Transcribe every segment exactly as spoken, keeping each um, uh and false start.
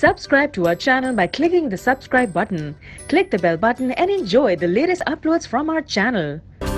Subscribe to our channel by clicking the subscribe button. Click the bell button and enjoy the latest uploads from our channel.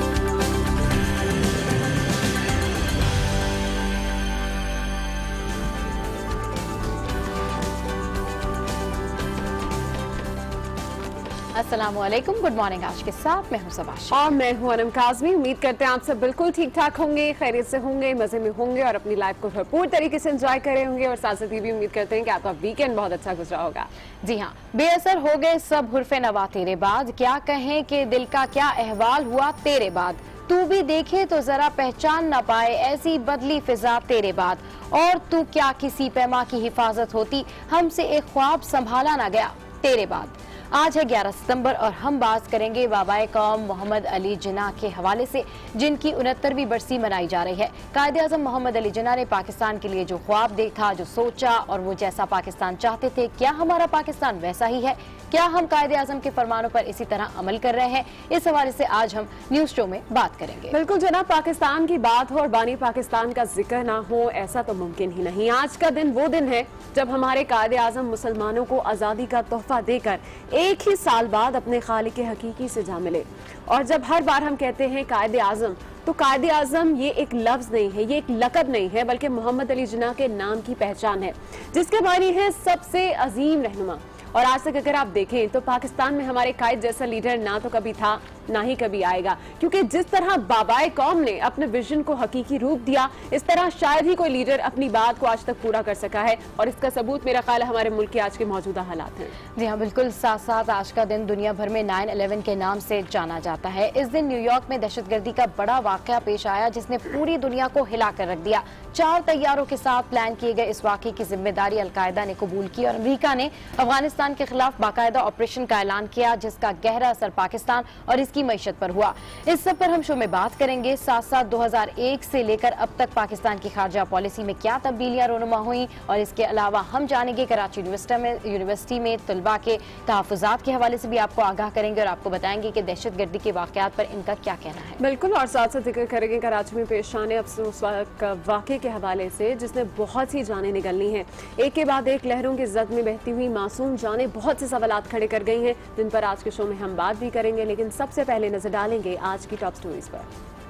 अस्सलामुअलैकुम, good morning. आज के साथ मैं हूं सबाश और मैं हूं अनम काज़मी। उम्मीद करते हैं आप सब बिल्कुल ठीक ठाक होंगे, खैरियत से होंगे, मजे में होंगे और अपनी लाइफ को भरपूर तरीके से एंजॉय करे होंगे। और साथ साथ ये भी उम्मीद करते हैं कि आपका वीकेंड बहुत अच्छा गुजरा होगा। जी हाँ, बेअसर हो गए सब हुर्फे नवा तेरे बाद, क्या कहें कि दिल का क्या अहवाल हुआ तेरे बाद, तू भी देखे तो जरा पहचान ना पाए ऐसी बदली फिजा तेरे बाद, और तू क्या किसी पैमा की हिफाजत होती, हमसे एक ख्वाब संभाला ना गया तेरे बाद। आज है ग्यारह सितंबर और हम बात करेंगे बाबाए कौम मोहम्मद अली जिन्ना के हवाले से, जिनकी उनहत्तरवीं बरसी मनाई जा रही है। कायदे आज़म मोहम्मद अली जिन्ना ने पाकिस्तान के लिए जो ख्वाब देखा, जो सोचा और वो जैसा पाकिस्तान चाहते थे, क्या हमारा पाकिस्तान वैसा ही है? क्या हम कायदे आज़म के फरमानों पर इसी तरह अमल कर रहे हैं? इस हवाले से आज हम न्यूज शो में बात करेंगे। बिल्कुल जनाब, पाकिस्तान की बात हो और बानी पाकिस्तान का जिक्र ना हो, ऐसा तो मुमकिन ही नहीं। आज का दिन वो दिन है जब हमारे कायदे आज़म मुसलमानों को आज़ादी का तोहफा देकर एक ही साल बाद अपने खालिक हकीकी से जा मिले। और जब हर बार हम कहते हैं कायदे आज़म, तो कायदे आज़म ये एक लफ्ज नहीं है, ये एक लक़ब नहीं है, बल्कि मोहम्मद अली जिन्ना के नाम की पहचान है, जिसके मानी है सबसे अजीम रहनुमा। और आज तक अगर आप देखें तो पाकिस्तान में हमारे कायद जैसा लीडर ना तो कभी था, ना ही कभी आएगा, क्योंकि जिस तरह बाबाए कौम ने अपने विजन को हकीकी रूप दिया, इस तरह शायद ही कोई लीडर अपनी बात को आज तक पूरा कर सका है। और इसका सबूत मेरा ख्याल है हमारे मुल्क के आज के मौजूदा हालात हैं। जी हाँ, बिल्कुल। साथ साथ आज का दिन दुनिया भर में नाइन इलेवन के नाम से जाना जाता है। इस दिन न्यूयॉर्क में दहशतगर्दी का बड़ा वाकया पेश आया, जिसने पूरी दुनिया को हिला कर रख दिया। चार तैयारों के साथ प्लान किए गए इस वाकये की जिम्मेदारी अलकायदा ने कबूल की और अमेरिका ने अफगानिस्तान के खिलाफ बाकायदा ऑपरेशन का ऐलान किया, जिसका गहरा असर पाकिस्तान और इसकी मईशत पर हुआ। इस सब पर हम शो में बात करेंगे। साथ साथ दो हजार एक से लेकर अब तक पाकिस्तान की खारजा पॉलिसी में क्या तब्दीलियां रोनुमा हुई, और इसके अलावा हम जानेंगे कराची यूनिवर्सिटी में यूनिवर्सिटी में तलबा के तहफ़्फ़ुज़ात के हवाले से भी आपको आगाह करेंगे और आपको बताएंगे कि दहशतगर्दी के वाकयात पर इनका क्या कहना है। बिल्कुल, और साथ साथ जिक्र करेंगे कराची में पेश आने अफसोस वाक़े के हवाले से, जिसने बहुत सी जानें निकलनी हैं। एक के बाद एक लहरों की जद में बहती हुई मासूम जानें बहुत से सवालात खड़े कर गई हैं, जिन पर आज के शो में हम बात भी करेंगे। लेकिन सबसे पहले नजर डालेंगे आज की टॉप स्टोरीज पर।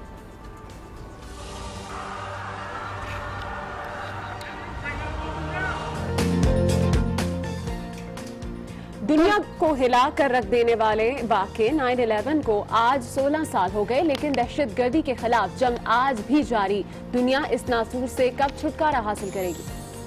दुनिया को हिला कर रख देने वाले वाक़े नाइन इलेवन को आज सोलह साल हो गए, लेकिन दहशतगर्दी के खिलाफ जंग आज भी जारी। दुनिया इस नासूर से कब छुटकारा हासिल करेगी?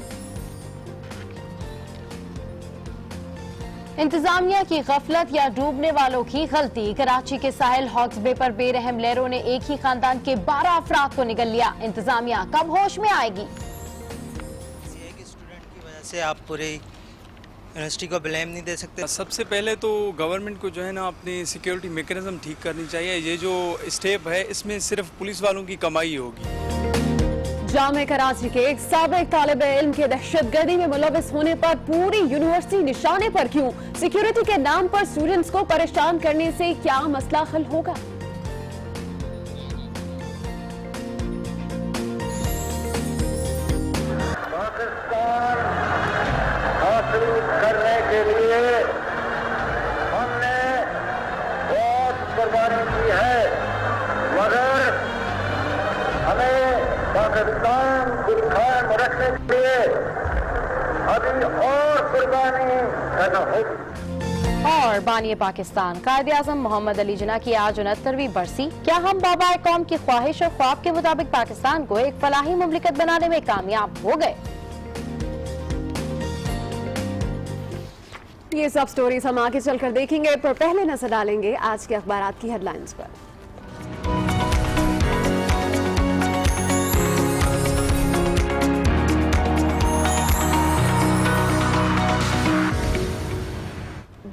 इंतजामिया की गफलत या डूबने वालों की गलती। कराची के साहिल हॉक्स बे पर बेरहम लहरों ने एक ही खानदान के बारह अफराद को निगल लिया। इंतजामिया कब होश में आएगी? एक स्टूडेंट की वजह से आप पूरी यूनिवर्सिटी को ब्लेम नहीं दे सकते। सबसे पहले तो गवर्नमेंट को जो है ना अपनी सिक्योरिटी मैकेनिज्म ठीक करनी चाहिए। ये जो स्टेप है इसमें सिर्फ पुलिस वालों की कमाई होगी। जामे कराची के एक साबिक तालिब इल्म के दहशतगर्दी में मुलविस होने पर पूरी यूनिवर्सिटी निशाने पर क्यों? सिक्योरिटी के नाम पर स्टूडेंट्स को परेशान करने से क्या मसला हल होगा? पाकिस्तान हासिल करने के लिए हमने बहुत कुर्बानी की है, मगर हमें पाकिस्तान को कायम रखने के लिए अभी और कुर्बानी करना होगी। और बानी पाकिस्तान कायदे आज़म मोहम्मद अली जिन्ना की आज उनहत्तरवीं बरसी। क्या हम बाबाए कौम की ख्वाहिश और ख्वाब के मुताबिक पाकिस्तान को एक फलाही मुमलिकत बनाने में कामयाब हो गए? ये सब स्टोरीज हम आगे चलकर देखेंगे, पर पहले नजर डालेंगे आज के अखबारात की हेडलाइंस पर।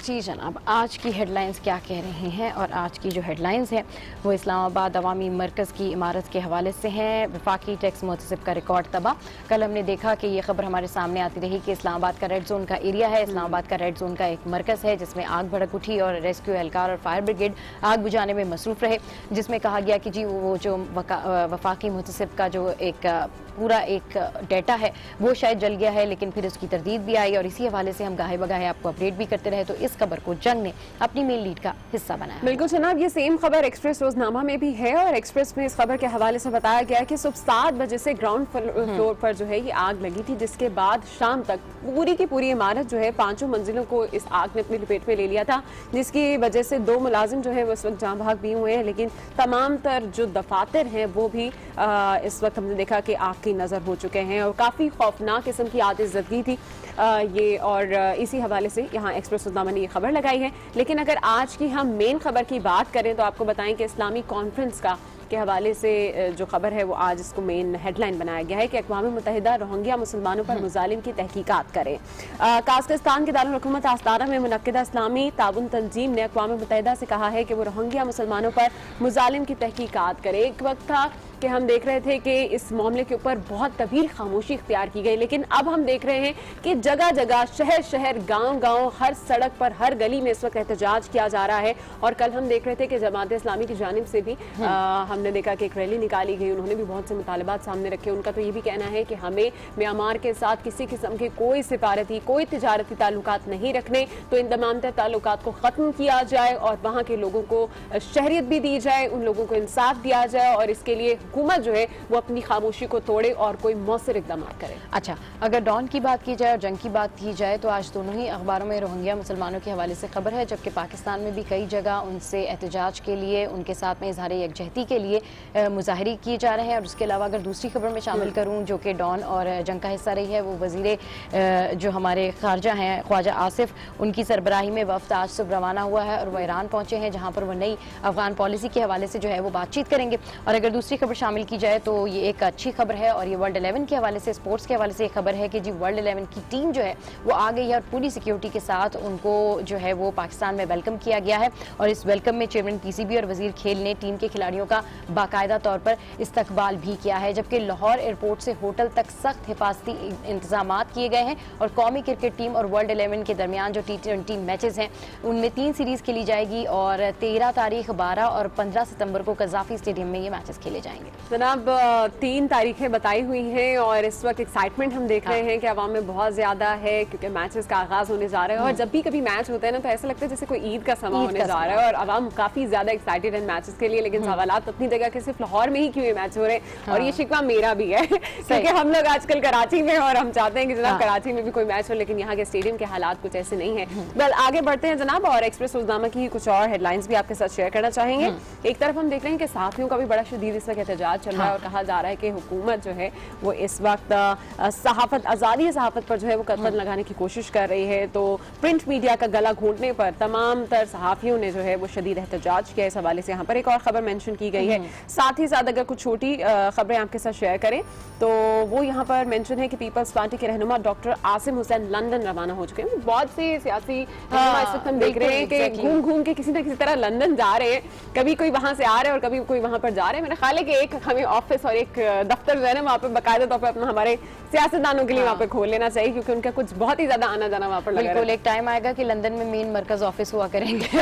जी जनाब, आज की हेडलाइंस क्या कह रही हैं? और आज की जो हेडलाइंस है वो इस्लामाबाद अवामी मरकज़ की इमारत के हवाले से हैं। वफाकी टैक्स मुतसिब का रिकॉर्ड तबाह। कल हमने देखा कि ये खबर हमारे सामने आती रही कि इस्लामाबाद का रेड जोन का एरिया है। इस्लामाबाद का रेड जोन का एक मरकज़ है जिसमें आग भड़क उठी और रेस्क्यू एहलकार और फायर ब्रिगेड आग बुझाने में मसरूफ़ रहे, जिसमें कहा गया कि जी वो जो वफाकी मुतसिब का जो एक पूरा एक डेटा है वो शायद जल गया है, लेकिन फिर उसकी तरदीद भी आई और इसी हवाले से हम गाहे बगाहे आपको अपडेट भी करते रहे। तो इस खबर को जंग ने अपनी मेन लीड का हिस्सा बनाया। बिल्कुल जनाब, ये सेम खबर एक्सप्रेस रोजनामा में भी है और एक्सप्रेस में इस खबर के हवाले से बताया गया कि सुबह सात बजे से ग्राउंड फ्लोर पर जो है ये आग लगी थी, जिसके बाद शाम तक पूरी की पूरी इमारत जो है पांचों मंजिलों को इस आग ने अपनी लपेट में ले लिया था, जिसकी वजह से दो मुलाजिम जो है वो इस वक्त जाँ भाग भी हुए हैं, लेकिन तमाम तर जो दफातर हैं वो भी आ, इस वक्त हमने देखा कि आग की नजर हो चुके हैं और काफी खौफनाक किस्म की आतिशज़दगी थी आ, ये और इसी हवाले से यहाँ एक्सप्रेस रोज़नामा ने ये खबर लगाई है। लेकिन अगर आज की हम मेन खबर की बात करें तो आपको बताएं कि इस्लामी कॉन्फ्रेंस का के हवाले से जो खबर है वो आज इसको मेन हेडलाइन बनाया गया है कि अक़वाम मुत्तहिदा रोहिंग्या मुसलमानों पर मुजालिम की तहकीकात करे। काज़ाकिस्तान के दारुल हुकूमत आस्ताना में मुनक्किदा इस्लामी ताउन तंजीम ने अक़वाम मुत्तहिदा से कहा है कि वो रोहिंग्या मुसलमानों पर मुजालिम की तहकीकात करे। एक वक्त था कि हम देख रहे थे कि इस मामले के ऊपर बहुत तवील खामोशी इख्तियार की गई, लेकिन अब हम देख रहे हैं कि जगह जगह शहर शहर गांव गांव हर सड़क पर हर गली में इस वक्त एहतजाज किया जा रहा है। और कल हम देख रहे थे कि जमात इस्लामी की जानिब से भी आ, हमने देखा कि एक रैली निकाली गई, उन्होंने भी बहुत से मुतालबात सामने रखे। उनका तो ये भी कहना है कि हमें म्यांमार के साथ किसी किस्म के कोई सिफारती कोई तिजारती ताल्लुकात नहीं रखने, तो इन तमाम ताल्लुकात को ख़त्म किया जाए और वहाँ के लोगों को शहरियत भी दी जाए, उन लोगों को इंसाफ दिया जाए और इसके लिए हुकूमत जो है वो अपनी खामोशी को तोड़े और कोई मौसर इक़दाम करे। अच्छा, अगर डॉन की बात की जाए और जंग की बात की जाए तो आज दोनों ही अखबारों में रोहिंग्या मुसलमानों के हवाले से खबर है, जबकि पाकिस्तान में भी कई जगह उनसे एहतजाज के लिए, उनके साथ में इजहार यकजहती के लिए मुजाहरे किए जा रहे हैं। और उसके अलावा अगर दूसरी खबर में शामिल करूँ जो कि डॉन और जंग का हिस्सा रही है, वो वज़ीर जो हमारे खारजा हैं ख्वाजा आसिफ, उनकी सरबराही में वफ्द आज सुबह रवाना हुआ है और वह ईरान पहुंचे हैं, जहाँ पर वह नई अफगान पॉलिसी के हवाले से जो है वो बातचीत करेंगे। और अगर दूसरी खबर शामिल की जाए तो ये एक अच्छी खबर है और ये वर्ल्ड इलेवन के हवाले से, स्पोर्ट्स के हवाले से एक खबर है कि जी वर्ल्ड इलेवन की टीम जो है वो आ गई है और पूरी सिक्योरिटी के साथ उनको जो है वो पाकिस्तान में वेलकम किया गया है। और इस वेलकम में चेयरमैन पीसीबी और वजीर खेल ने टीम के खिलाड़ियों का बाकायदा तौर पर इस्तकबाल भी किया है, जबकि लाहौर एयरपोर्ट से होटल तक सख्त हिफाजती इंतजाम किए गए हैं। और कौमी क्रिकेट टीम और वर्ल्ड इलेवन के दरमियान जो टी ट्वेंटी मैचेस हैं उनमें तीन सीरीज खेली जाएगी और तेरह तारीख, बारह और पंद्रह सितंबर को कजाफी स्टेडियम में ये मैचेस खेले जाएंगे। जनाब, तीन तारीखें बताई हुई हैं और इस वक्त एक्साइटमेंट हम देख रहे हैं कि आवाम में बहुत ज्यादा है क्योंकि मैचेस का आगाज होने जा रहा है। और जब भी कभी मैच होता है ना तो ऐसा लगता है जैसे कोई ईद का समा होने जा रहा है और आवाम काफी ज्यादा एक्साइटेड है मैचेस के लिए। लेकिन सवालात अपनी जगह के सिर्फ लाहौर में ही क्यों मैच हो रहे हैं और ये शिकवा मेरा भी है क्योंकि हम लोग आजकल कराची में और हम चाहते हैं कि जनाब कराची में भी कोई मैच हो, लेकिन यहाँ के स्टेडियम के हालात कुछ ऐसे नहीं है। वेल, आगे बढ़ते हैं जनाब और एक्सप्रेस रोजनामा की कुछ और हेडलाइंस भी आपके साथ शेयर करना चाहेंगे। एक तरफ हम देख रहे हैं कि साथियों का भी बड़ा शदीद इस वक्त एहतजाज चल रहा है और कहा जा रहा है कि हुकूमत जो है वो इस वक्त सहाफत, आज़ादी सहाफत पर जो है वो कदम लगाने की कोशिश कर रही है। तो प्रिंट मीडिया का गला घोंटने पर तमाम तर सहाफियों ने जो है वो शदीद एहतजाज किया। इस हवाले से यहाँ पर एक और खबर मेंशन की गई है। साथ ही साथ अगर कुछ छोटी खबरें आपके साथ शेयर करें तो वो यहाँ पर मेंशन है कि पीपल्स पार्टी के रहनुमा डॉक्टर आसिम हुसैन लंदन रवाना हो चुके हैं। बहुत से सियासी रहनुमा इस वक्त हम देख रहे हैं कि घूम घूम के किसी न किसी तरह लंदन जा रहे हैं, कभी कोई वहां से आ रहे हैं और कभी कोई वहां पर जा रहे हैं। मेरा ख्याल है कि एक हमें ऑफिस और एक दफ्तर जो है ना वहाँ पे बाकायदा तौर पर अपना हमारे सियासतदानों के लिए वहाँ पे खोल लेना चाहिए क्योंकि उनका कुछ बहुत ही ज्यादा आना जाना वहाँ पर लगा है। एक टाइम आएगा कि लंदन में मेन मरकज ऑफिस हुआ करेंगे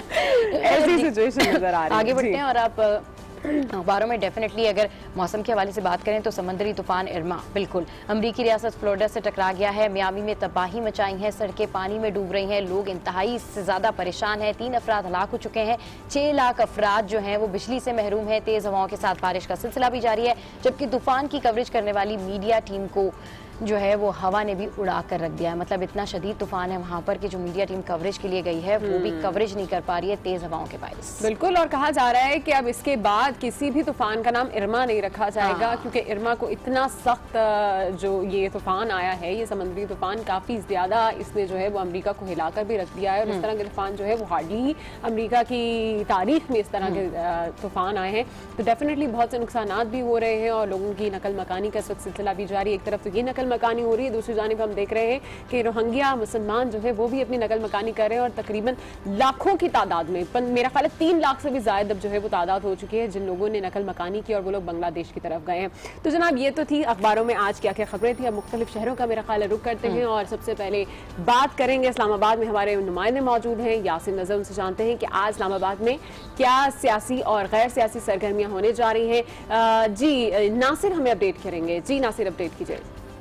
ऐसी सिचुएशन नजर आ रही है। आगे बढ़ते हैं और आप अखबारों में डेफिनेटली अगर मौसम के हवाले से बात करें तो समुद्री तूफान इरमा बिल्कुल अमरीकी रियासत फ्लोरिडा से टकरा गया है। मियामी में तबाही मचाई है, सड़कें पानी में डूब रही हैं, लोग इंतहाई से ज़्यादा परेशान हैं। तीन अफराद हलाक हो चुके हैं, छः लाख अफराद जो हैं वो बिजली से महरूम है। तेज़ हवाओं के साथ बारिश का सिलसिला भी जारी है, जबकि तूफान की कवरेज करने वाली मीडिया टीम को जो है वो हवा ने भी उड़ा कर रख दिया है। मतलब इतना शदीद तूफान है वहाँ पर कि जो मीडिया टीम कवरेज के लिए गई है वो भी कवरेज नहीं कर पा रही है तेज हवाओं के बायस। बिल्कुल, और कहा जा रहा है कि अब इसके बाद किसी भी तूफान का नाम इरमा नहीं रखा जाएगा क्योंकि इरमा को इतना सख्त जो ये तूफान आया है, ये समुद्री तूफान काफी ज्यादा इसने जो है वो अमेरिका को हिलाकर भी रख दिया है और इस तरह के तूफान जो है वो हार्डली ही अमेरिका की तारीख में इस तरह के तूफान आए हैं। तो डेफिनेटली बहुत से नुकसान भी हो रहे हैं और लोगों की नकल मकानी का सिलसिला भी जारी। एक तरफ तो ये नकल नकल मकानी हो रही है, दूसरी जानिब हम देख रहे हैं कि रोहिंग्या मुसलमान जो है वो भी अपनी नकल मकानी कर रहे हैं और तकरीबन लाखों की तादाद में, मेरा ख्याल है तीन लाख से भी ज्यादा अब जो है वो तादाद हो चुकी है जिन लोगों ने नकल मकानी की और वो लोग बांग्लादेश की तरफ गए हैं। तो जनाब ये तो थी अखबारों में आज क्या क्या खबरें थी। अब मुख्तलिफ शहरों का मेरा ख्याल रुख करते हैं और सबसे पहले बात करेंगे इस्लामाबाद में हमारे नुमाइंदे मौजूद हैं यासिन नजर, उनसे जानते हैं कि आज इस्लामाबाद में क्या सियासी और गैर सियासी सरगर्मियां होने जा रही हैं। जी नासिर हमें अपडेट करेंगे। जी नासिर अपडेट कीजिए।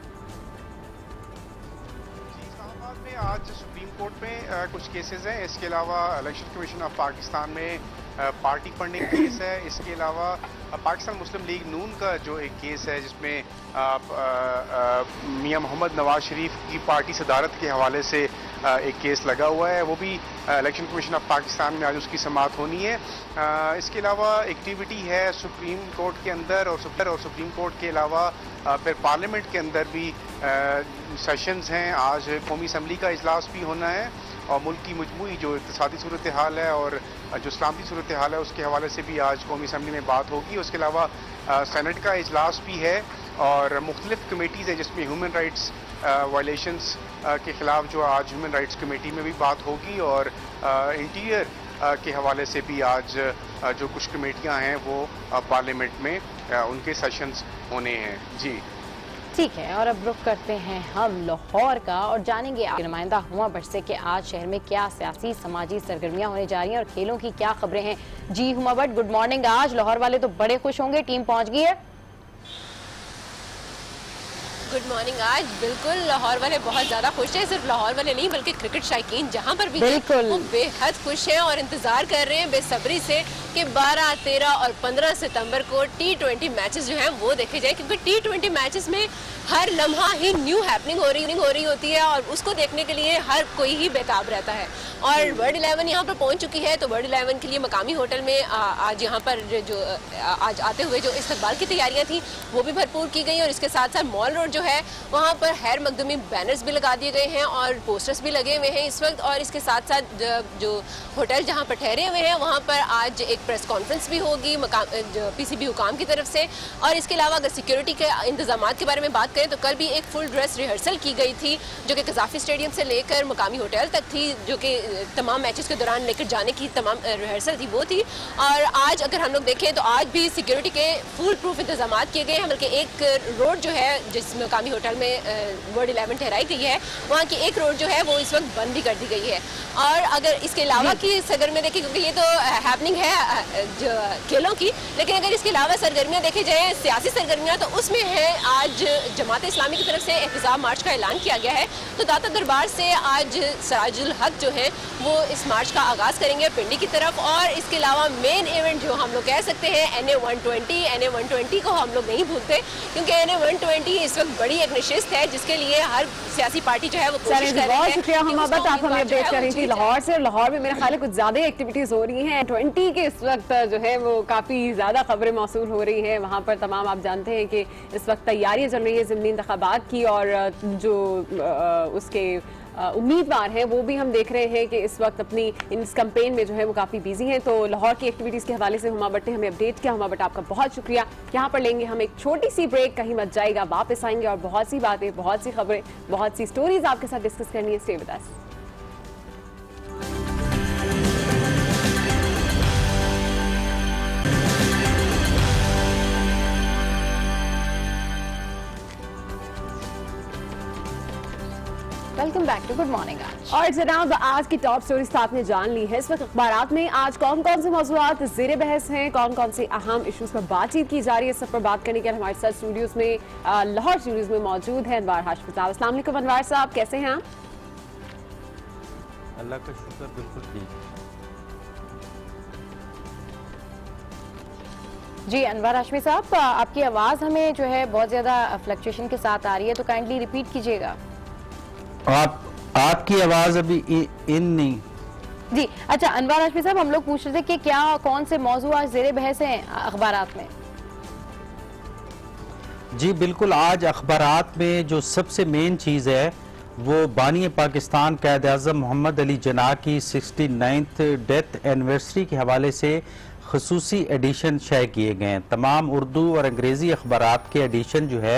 इस्लामाबाद में आज सुप्रीम कोर्ट में आ, कुछ केसेस हैं, इसके अलावा इलेक्शन कमीशन ऑफ पाकिस्तान में आ, पार्टी फंडिंग केस है, इसके अलावा पाकिस्तान मुस्लिम लीग नून का जो एक केस है जिसमें मियां मोहम्मद नवाज शरीफ की पार्टी सदारत के हवाले से आ, एक केस लगा हुआ है, वो भी इलेक्शन कमीशन ऑफ पाकिस्तान में आज उसकी समाअत होनी है। आ, इसके अलावा एक्टिविटी है सुप्रीम कोर्ट के अंदर और सुप्रीम और सुप्रीम कोर्ट के अलावा आ, फिर पार्लियामेंट के अंदर भी सेशंस हैं। आज कौमी असम्बली का इजलास भी होना है और मुल्क की मजमूई जो इक़्तिसादी सूरत हाल है और जो इस्लामी सूरत हाल है उसके हवाले से भी आज कौमी असम्बली में बात होगी। उसके अलावा सेनेट का इजलास भी है और मुख्तलिफ कमेटीज़ हैं जिसमें ह्यूमन राइट्स वायलेशंस के ख़िलाफ़ जो आज ह्यूमन राइट्स कमेटी में भी बात होगी और इंटीरियर के हवाले से भी आज जो कुछ कमेटियाँ हैं वो पार्लियामेंट में उनके सेशंस होने हैं। जी ठीक है, और अब रुख करते हैं हम लाहौर का और जानेंगे आपके नुमाइंदा हुमा भट्ट से कि आज शहर में क्या सियासी समाजी सरगर्मियां होने जा रही हैं और खेलों की क्या खबरें हैं। जी हुमा भट्ट, गुड मॉर्निंग। आज लाहौर वाले तो बड़े खुश होंगे, टीम पहुंच गई है। Good morning. आज बिल्कुल लाहौर वाले बहुत ज़्यादा खुश हैं, सिर्फ लाहौर वाले नहीं बल्कि क्रिकेट शायकीन जहां पर भी बिल्कुल वो बेहद खुश हैं और इंतज़ार कर रहे हैं बेसब्री से कि बारह, तेरह और पंद्रह सितंबर को टी ट्वेंटी मैचेस जो हैं वो देखे जाए, क्योंकि टी ट्वेंटी मैचेस में हर लम्हा ही न्यू हैपनिंग हो रही हो रही होती है और उसको देखने के लिए हर कोई ही बेताब रहता है। और वर्ल्ड इलेवन यहाँ पर पहुँच चुकी है, तो वर्ल्ड इलेवन के लिए मकामी होटल में आ, आज यहाँ पर जो आज आते हुए जो इस्तकबाल की तैयारियाँ थी वो भी भरपूर की गई और इसके साथ साथ मॉल रोड जो है वहाँ पर खैर मकदूमी बैनर्स भी लगा दिए गए हैं और पोस्टर्स भी लगे हुए हैं इस वक्त। और इसके साथ साथ जो होटल जहाँ पर ठहरे हुए हैं वहाँ पर आज एक प्रेस कॉन्फ्रेंस भी होगी पीसीबी हुकाम की तरफ से। और इसके अलावा अगर सिक्योरिटी के इंतजाम के बारे में बात करें तो कल भी एक फुल ड्रेस रिहर्सल की गई थी जो कि कज़ाफ़ी स्टेडियम से लेकर मकामी होटल तक थी, जो कि तमाम मैचेस के दौरान लेकर जाने की तमाम रिहर्सल थी वो थी। और आज अगर हम लोग देखें तो आज भी सिक्योरिटी के फुल प्रूफ इंतजाम किए गए हैं, बल्कि एक रोड जो है जिस मकामी होटल में वर्ल्ड इलेवन ठहराई गई है वहाँ की एक रोड जो है वो इस वक्त बंद भी कर दी गई है। और अगर इसके अलावा की सरगर्मियाँ देखें, क्योंकि ये तो हैपनिंग है जो खेलों की, लेकिन अगर इसके अलावा सरगर्मियाँ देखे जाए सियासी सरगर्मियाँ तो उसमें है आज जमात इस्लामी की तरफ से एहतजाम मार्च का ऐलान किया गया है। तो दाता दरबार से आज सराजुल हक जो है वो इस मार्च का आगाज़ करेंगे पिंडी की तरफ। और इसके अलावा मेन इवेंट जो हम लोग कह सकते हैं N A one twenty N A one twenty को हम लोग नहीं भूलते, क्योंकि एन ए वन ट्वेंटी इस वक्त बड़ी एक नशिस्त है जिसके लिए हर सियासी पार्टी जो है वो कोशिश कर रही है। बहुत शुक्रिया मोहम्मद, आप हमें अपडेट कर रही थी लाहौर से। लाहौर में मेरा ख्याल है कुछ ज्यादा एक्टिविटीज हो रही हैं ट्वेंटी के इस वक्त जो है वो काफी ज्यादा खबरें मौसूल हो रही है वहाँ पर तमाम। आप जानते हैं कि इस वक्त तैयारियां चल रही है ज़िमनी इंतखाबात की और जो उसके उम्मीदवार हैं वो भी हम देख रहे हैं कि इस वक्त अपनी इस कैंपेन में जो है वो काफ़ी बिजी हैं। तो लाहौर की एक्टिविटीज़ के हवाले से हुमा भट्ट ने हमें अपडेट किया। हुमा भट्ट आपका बहुत शुक्रिया। यहाँ पर लेंगे हम एक छोटी सी ब्रेक, कहीं मत जाएगा, वापस आएंगे और बहुत सी बातें, बहुत सी खबरें, बहुत सी स्टोरीज आपके साथ डिस्कस करनी है। Stay with us. Welcome back to good morning. आज और जनाब आज की टॉप स्टोरीज तो आपने जान ली है। इस वक्त अखबारात में आज कौन कौन से मौजूआत ज़ेर बहस हैं, कौन कौन से अहम इशूज़ पर बातचीत की जा रही है, सब पर बात करने के लिए हमारे साथ स्टूडियोज़ में लाहौर स्टूडियोज़ में मौजूद है अनवार हाशमी साहब। अस्सलाम वालेकुम अनवार साहब, कैसे हैं आप? अल्लाह का शुक्र, बिल्कुल ठीक। जी अनवार हाशमी साहब, आपकी आवाज़ हमें जो है बहुत ज़्यादा फ्लक्चुएशन के साथ आ रही है, तो काइंडली रिपीट कीजिएगा। आप आपकी आवाज अभी इन नहीं। जी अच्छा अनवार हाशमी साहब, हम लोग पूछ रहे थे कि क्या कौन से मौजू आज ज़ेरे बहस हैं अखबारात में? जी बिल्कुल, आज अखबारात में जो सबसे मेन चीज़ है वो बानी पाकिस्तान कायद आज़म मोहम्मद अली जिन्ना की सिक्सटी नाइन्थ डेथ एनिवर्सरी के हवाले से खसूसी एडिशन शाये किए गए हैं। तमाम उर्दू और अंग्रेज़ी अखबारात के एडिशन जो है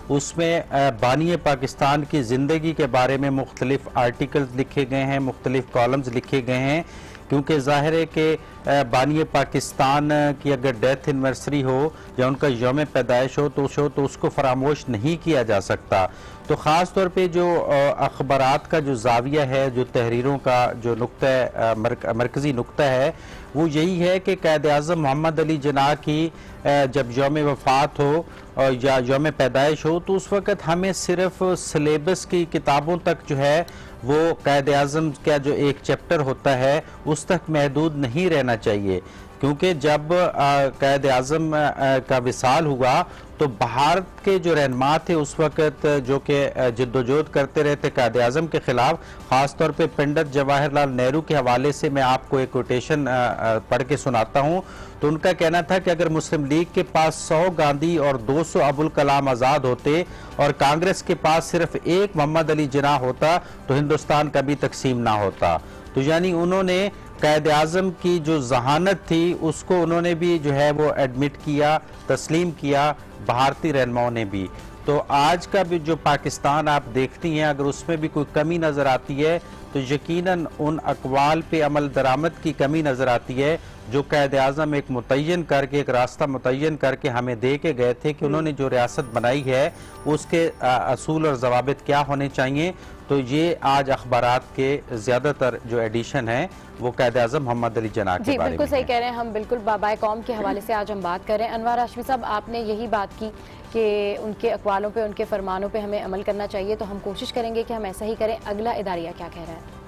उसमें बानी पाकिस्तान की ज़िंदगी के बारे में मुख्तलिफ आर्टिकल्स लिखे गए हैं, मुख्तलिफ कॉलम्स लिखे गए हैं, क्योंकि ज़ाहिर है कि बानी पाकिस्तान की अगर डेथ एनिवर्सरी हो या उनका यौम पैदाइश हो तो शो तो उसको फरामोश नहीं किया जा सकता। तो ख़ास तौर पे जो अखबारात का जो जाविया है, जो तहरीरों का जो नुक्ता मरकज़ी नुक्ता है, वो यही है कि क़ायद आज़म मोहम्मद अली जिन्ना की जब यौम वफ़ात हो या यौम पैदाइश हो तो उस वक़्त हमें सिर्फ़ सिलेबस की किताबों तक जो है वो क़ायद आज़म का जो एक चैप्टर होता है उस तक महदूद नहीं रहना चाहिए, क्योंकि जब क़ायद आज़म का विसाल हुआ तो भारत के जो रहनुमा थे उस वक़्त जो कि जद्दोजहद करते रहते क़ायद आज़म के ख़िलाफ़, ख़ास तौर पे पंडित जवाहरलाल नेहरू के हवाले से मैं आपको एक कोटेशन पढ़ के सुनाता हूँ। तो उनका कहना था कि अगर मुस्लिम लीग के पास सौ गांधी और दो सौ अबुल कलाम आज़ाद होते और कांग्रेस के पास सिर्फ एक मोहम्मद अली जिन्ना होता तो हिंदुस्तान कभी तकसीम ना होता। तो यानी उन्होंने क़ायद आज़म की जो जहानत थी उसको उन्होंने भी जो है वो एडमिट किया, तस्लीम किया, भारतीय रहनुमाओं ने भी। तो आज का भी जो पाकिस्तान आप देखती हैं, अगर उसमें भी कोई कमी नज़र आती है तो यकीनन उन अक़वाल पे अमल दरामद की कमी नज़र आती है जो क़ायद आज़म एक मुतय्यन करके, एक रास्ता मुतय्यन करके हमें दे के गए थे कि उन्होंने जो रियासत बनाई है उसके असूल और ज़वाबित क्या होने चाहिए। तो ये आज अखबारात के ज़्यादातर जो एडिशन है वो क़ायद आज़म मोहम्मद अली जिन्ना के बारे में। बिल्कुल सही कह रहे हैं, हम बिल्कुल बाबाए कौम के हवाले से आज हम बात कर रहे हैं। अनवर हाशमी साहब, आपने यही बात की कि उनके अक़वालों पे, उनके फरमानों पे हमें अमल करना चाहिए, तो हम कोशिश करेंगे कि हम ऐसा ही करें। अगला इदारिया क्या कह रहा है?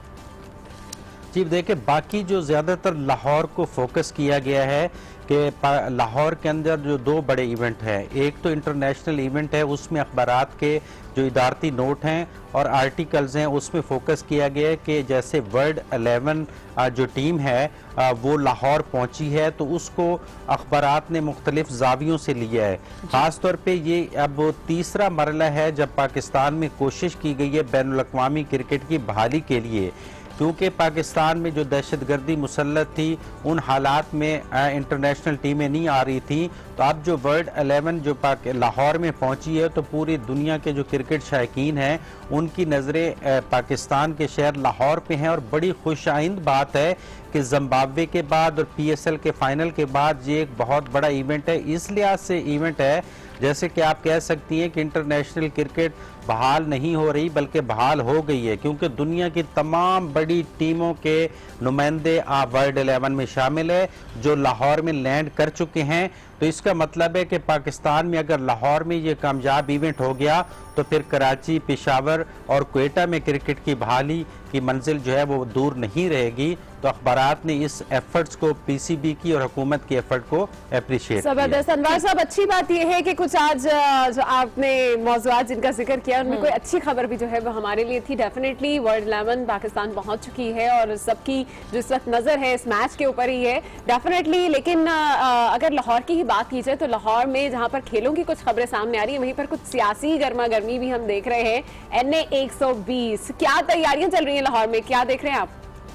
जी देखिए, बाकी जो ज़्यादातर लाहौर को फोकस किया गया है कि लाहौर के अंदर जो दो बड़े इवेंट हैं, एक तो इंटरनेशनल इवेंट है, उसमें अखबारात के जो इदारती नोट हैं और आर्टिकल्स हैं उसमें फोकस किया गया है कि जैसे वर्ल्ड इलेवन जो टीम है वो लाहौर पहुंची है तो उसको अखबारात ने मुख्तलिफ जावियों से लिया है। ख़ास तौर पे ये अब तीसरा मरला है जब पाकिस्तान में कोशिश की गई है बैनुल अक़वामी क्रिकेट की बहाली के लिए, क्योंकि पाकिस्तान में जो दहशतगर्दी मुसल्लत थी उन हालात में इंटरनेशनल टीमें नहीं आ रही थी। तो अब जो वर्ल्ड इलेवन जो लाहौर में पहुंची है तो पूरी दुनिया के जो क्रिकेट शायकीन हैं उनकी नज़रें पाकिस्तान के शहर लाहौर पे हैं। और बड़ी खुशाइंद बात है कि ज़िम्बाब्वे के बाद और पी एस एल के फाइनल के बाद ये एक बहुत बड़ा इवेंट है। इस लिहाज से इवेंट है जैसे कि आप कह सकती हैं कि इंटरनेशनल क्रिकेट बहाल नहीं हो रही बल्कि बहाल हो गई है, क्योंकि दुनिया की तमाम बड़ी टीमों के नुमाइंदे आप वर्ल्ड इलेवन में शामिल है जो लाहौर में लैंड कर चुके हैं। तो इसका मतलब है कि पाकिस्तान में अगर लाहौर में ये कामयाब इवेंट हो गया तो फिर कराची, पेशावर और क्वेटा में क्रिकेट की बहाली की मंजिल जो है वो दूर नहीं रहेगी। तो अखबारात ने इस एफर्ट्स को, पीसीबी की और हुकूमत की एफर्ट को अप्रिशिएट किया। जबरदस्त। अनवर साहब, अच्छी बात यह है कि कुछ आज जो आपने मौज़ूआत जिनका जिक्र किया उनमें कोई अच्छी खबर भी जो है वो हमारे लिए थी। डेफिनेटली वर्ल्ड इलेवन पाकिस्तान पहुंच चुकी है और सबकी जो इस वक्त नजर है इस मैच के ऊपर ही है डेफिनेटली। लेकिन अगर लाहौर की ही बात की जाए तो लाहौर में जहां पर खेलों की कुछ खबरें सामने आ रही है वहीं पर कुछ सियासी गर्मा गर्मी भी हम देख रहे हैं। एन ए एक सौ बीस, क्या तैयारियां चल रही है लाहौर में, क्या देख रहे हैं आप?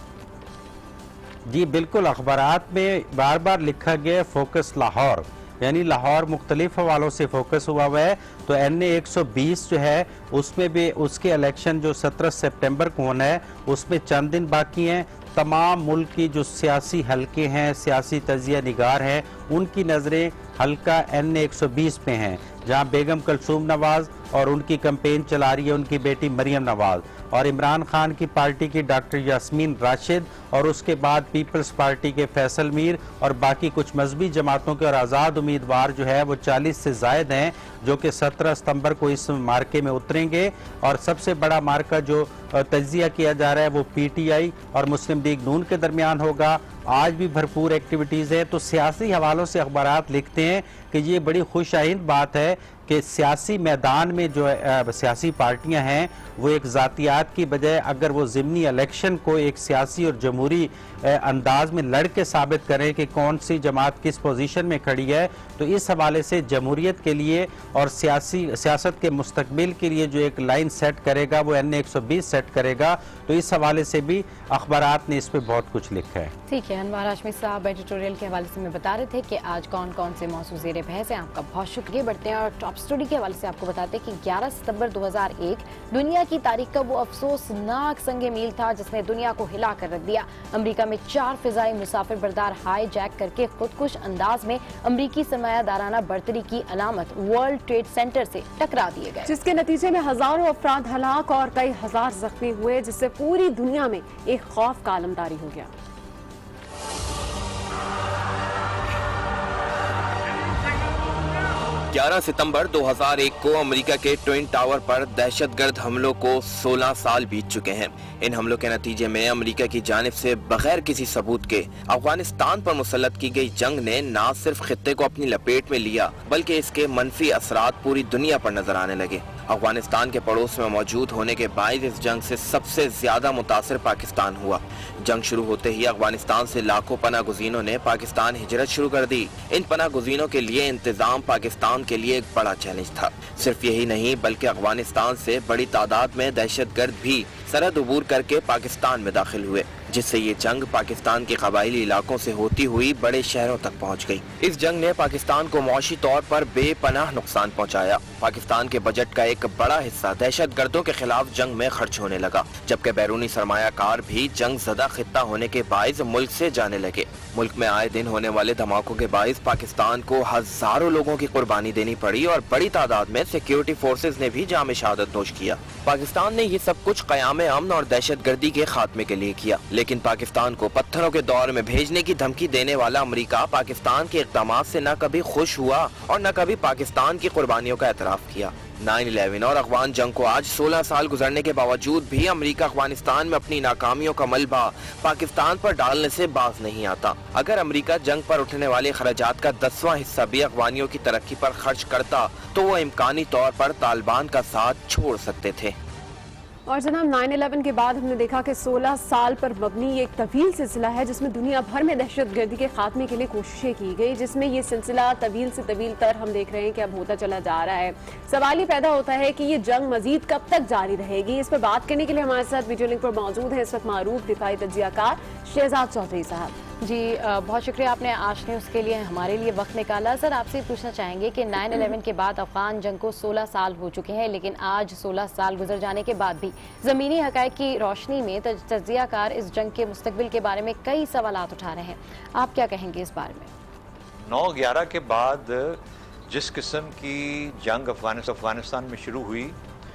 जी बिल्कुल, अखबारात में बार बार लिखा गया फोकस लाहौर, यानी लाहौर मुख्तलिफ हवालों से फोकस हुआ हुआ है। तो एन ए एक सौ बीस जो है उसमें भी उसके इलेक्शन जो सत्रह सितंबर को होना है उसमें चंद दिन बाकी हैं। तमाम मुल्क की जो सियासी हलके हैं, सियासी तजिया निगार हैं, उनकी नज़रें हल्का एन ए एक सौ बीस पे हैं, जहां बेगम कुलसूम नवाज और उनकी कैंपेन चला रही है उनकी बेटी मरियम नवाज, और इमरान खान की पार्टी की डॉक्टर यास्मीन राशिद, और उसके बाद पीपल्स पार्टी के फैसल मीर और बाकी कुछ मजहबी जमातों के और आज़ाद उम्मीदवार जो है वो चालीस से जायद हैं जो कि सत्रह सितंबर को इस मार्के में उतरेंगे। और सबसे बड़ा मार्का जो तजिया किया जा रहा है वो पी टी आई और मुस्लिम लीग नून के दरमियान होगा। आज भी भरपूर एक्टिविटीज़ है। तो सियासी हवालों से अखबारात लिखते हैं कि ये बड़ी खुशाइंद बात है कि सियासी मैदान में जो आ, सियासी पार्टियां हैं वो एक ज़ातियात की बजाय अगर वो ज़िमनी इलेक्शन को एक सियासी और जमहूरी अंदाज में लड़ के साबित करें कि कौन सी जमात किस पोजीशन में खड़ी है, तो इस हवाले से जमहूरियत के लिए और सियासी सियासत के मुस्तकबिल के लिए जो एक लाइन सेट करेगा वो एन ए एक सौ बीस सेट करेगा। तो इस हवाले से भी अखबारात ने इस पर बहुत कुछ लिखा है। ठीक है, अनवर हाशमी साहब एडिटोरियल के हवाले से में बता रहे थे कि आज कौन कौन से मौजूद ज़ेर बहस हैं। आपका बहुत शुक्रिया। बढ़ते हैं और टॉप स्टोरी के हवाले से आपको बताते हैं कि ग्यारह सितंबर दो हज़ार एक दुनिया की तारीख का वो अफसोसनाक संगे मील था जिसने दुनिया को हिला कर रख दिया। अमेरिका में चार फिजाई मुसाफिर बरदार हाई जैक करके खुदकुश अंदाज में अमेरिकी सरमायादाराना बर्तरी की अलामत वर्ल्ड ट्रेड सेंटर से टकरा दिए गए, जिसके नतीजे में हजारों अफराद हलाक और कई हजार जख्मी हुए, जिससे पूरी दुनिया में एक खौफ का आलमदारी हो गया। ग्यारह सितंबर दो हज़ार एक को अमेरिका के ट्विन टावर पर दहशतगर्द हमलों को सोलह साल बीत चुके हैं। इन हमलों के नतीजे में अमेरिका की जानिब से बगैर किसी सबूत के अफगानिस्तान पर मुसल्लत की गई जंग ने न सिर्फ खित्ते को अपनी लपेट में लिया बल्कि इसके मनफी असरात पूरी दुनिया पर नजर आने लगे। अफगानिस्तान के पड़ोस में मौजूद होने के बायस इस जंग से सबसे ज्यादा मुतासिर पाकिस्तान हुआ। जंग शुरू होते ही अफगानिस्तान से लाखों पनाह गुज़ीनों ने पाकिस्तान हिजरत शुरू कर दी। इन पनाह गुज़ीनों के लिए इंतजाम पाकिस्तान के लिए एक बड़ा चैलेंज था। सिर्फ यही नहीं बल्कि अफगानिस्तान से बड़ी तादाद में दहशतगर्द भी सरहद अबूर करके पाकिस्तान में दाखिल हुए, जिससे ये जंग पाकिस्तान के कबायली इलाकों से होती हुई बड़े शहरों तक पहुंच गई। इस जंग ने पाकिस्तान को मौशी तौर पर बेपनाह नुकसान पहुंचाया। पाकिस्तान के बजट का एक बड़ा हिस्सा दहशतगर्दों के खिलाफ जंग में खर्च होने लगा, जबकि बैरूनी सरमायाकार भी जंग ज़दा खित्ता होने के बाइस मुल्क से जाने लगे। मुल्क में आए दिन होने वाले धमाकों के बाइस पाकिस्तान को हजारों लोगों की कुर्बानी देनी पड़ी और बड़ी तादाद में सिक्योरिटी फोर्सेज ने भी जाम शहादत नोश किया। पाकिस्तान ने ये सब कुछ क़याम अमन और दहशतगर्दी के खात्मे के लिए किया, लेकिन पाकिस्तान को पत्थरों के दौर में भेजने की धमकी देने वाला अमेरिका पाकिस्तान के इक़दाम से न कभी खुश हुआ और न कभी पाकिस्तान की कुर्बानियों का एतराफ़ किया। नाइन इलेवन और अफगान जंग को आज सोलह साल गुजरने के बावजूद भी अमेरिका अफगानिस्तान में अपनी नाकामियों का मलबा पाकिस्तान पर डालने से बाज नहीं आता। अगर अमेरिका जंग पर उठने वाले खर्चात का दसवां हिस्सा भी अफगानियों की तरक्की पर खर्च करता तो वो इम्कानी तौर पर तालिबान का साथ छोड़ सकते थे। और जनाब नाइन इलेवन के बाद हमने देखा कि सोलह साल पर मबनी एक तवील सिलसिला है जिसमें दुनिया भर में दहशतगर्दी के खात्मे के लिए कोशिशें की गई, जिसमें ये सिलसिला तवील से तवील तर हम देख रहे हैं कि अब होता चला जा रहा है। सवाल ये पैदा होता है कि ये जंग मजीद कब तक जारी रहेगी। इस पर बात करने के लिए हमारे साथ वीडियो लिंक पर मौजूद है इस वक्त मारूफ दिफाई तज्जियाकार शहजाद चौधरी साहब। जी बहुत शुक्रिया, आपने आज ने उसके लिए हमारे लिए वक्त निकाला। सर आपसे पूछना चाहेंगे कि नाइन इलेवन के बाद अफगान जंग को सोलह साल हो चुके हैं, लेकिन आज सोलह साल गुजर जाने के बाद भी ज़मीनी हक़ाइक़ की रोशनी में तज्ज़ियाकार इस जंग के मुस्तक़बिल के बारे में कई सवालात उठा रहे हैं। आप क्या कहेंगे इस बारे में? नौ ग्यारह के बाद जिस किस्म की जंग अफगानिस्तान में शुरू हुई,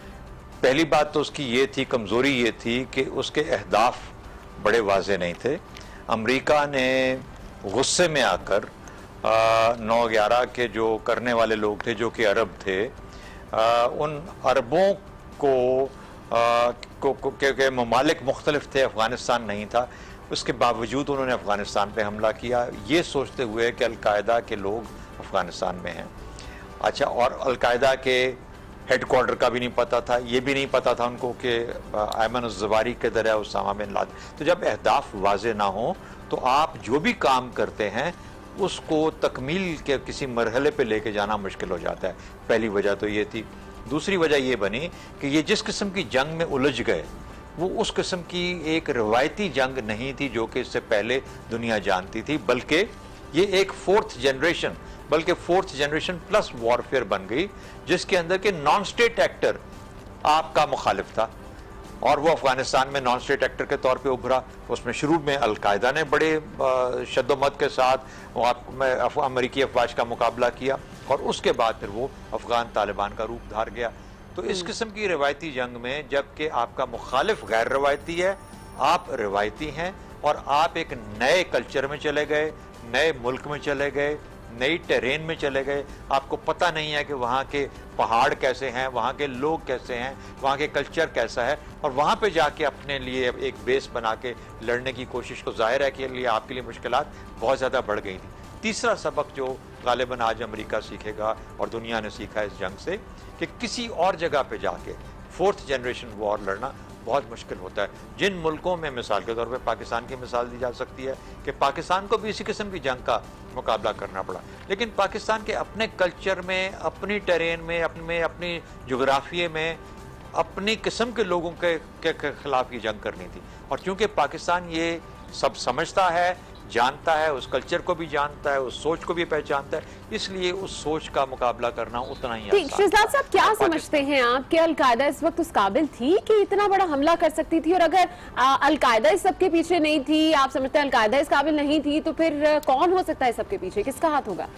पहली बात तो उसकी ये थी, कमज़ोरी ये थी कि उसके अहदाफ बड़े वाज़े नहीं थे। अमेरिका ने गुस्से में आकर नौ ग्यारह के जो करने वाले लोग थे जो कि अरब थे, आ, उन अरबों को, आ, को, को के ममालिक मुख्तलिफ थे, अफ़गानिस्तान नहीं था, उसके बावजूद उन्होंने अफ़गानिस्तान पे हमला किया ये सोचते हुए कि अलकायदा के लोग अफ़गानिस्तान में हैं। अच्छा, और अलकायदा के हेड क्वार्टर का भी नहीं पता था, ये भी नहीं पता था उनको कि अयमन ज़वारी किधर है, उसामा बिन लादेन। तो जब अहदाफ वाज़े ना हो तो आप जो भी काम करते हैं उसको तकमील के किसी मरहले पे लेके जाना मुश्किल हो जाता है। पहली वजह तो ये थी। दूसरी वजह ये बनी कि ये जिस किस्म की जंग में उलझ गए वो उस किस्म की एक रवायती जंग नहीं थी जो कि इससे पहले दुनिया जानती थी, बल्कि ये एक फोर्थ जनरेशन बल्कि फोर्थ जनरेशन प्लस वॉरफेयर बन गई, जिसके अंदर के नॉन स्टेट एक्टर आपका मुखालिफ था और वो अफगानिस्तान में नॉन स्टेट एक्टर के तौर पे उभरा। उसमें शुरू में अलकायदा ने बड़े शद्दोमत के साथ अमरीकी अफवाज का मुकाबला किया और उसके बाद फिर वो अफगान तालिबान का रूप धार गया। तो इस किस्म की रवायती जंग में जबकि आपका मुखालिफ गैर रवायती है, आप रवायती हैं और आप एक नए कल्चर में चले गए, नए मुल्क में चले गए, नई टेरेन में चले गए, आपको पता नहीं है कि वहाँ के पहाड़ कैसे हैं, वहाँ के लोग कैसे हैं, वहाँ के कल्चर कैसा है, और वहाँ पे जाके अपने लिए एक बेस बना के लड़ने की कोशिश, तो जाहिर है कि लिए आपके लिए मुश्किलात बहुत ज़्यादा बढ़ गई थी। तीसरा सबक जो गालिबन आज अमेरिका सीखेगा और दुनिया ने सीखा इस जंग से कि किसी और जगह पे जाके फोर्थ जनरेशन वॉर लड़ना बहुत मुश्किल होता है। जिन मुल्कों में, मिसाल के तौर पे पाकिस्तान की मिसाल दी जा सकती है कि पाकिस्तान को भी इसी किस्म की जंग का मुकाबला करना पड़ा, लेकिन पाकिस्तान के अपने कल्चर में, अपनी टेरेन में, अपने अपनी जोग्राफिए में अपनी किस्म के लोगों के, के, के खिलाफ ये जंग करनी थी। और चूंकि पाकिस्तान ये सब समझता है, जानता है, उस कल्चर को भी जानता है, उस सोच को भी पहचानता है, इसलिए उस सोच का मुकाबला करना उतना ही आसान है। शहजाद साहब, क्या समझते हैं आप कि अलकायदा इस वक्त उस काबिल थी कि इतना बड़ा हमला कर सकती थी? और अगर अलकायदा इस सबके पीछे नहीं थी, आप समझते हैं अलकायदा इस काबिल नहीं थी, तो फिर कौन हो सकता है सबके पीछे? किसका हाथ होगा?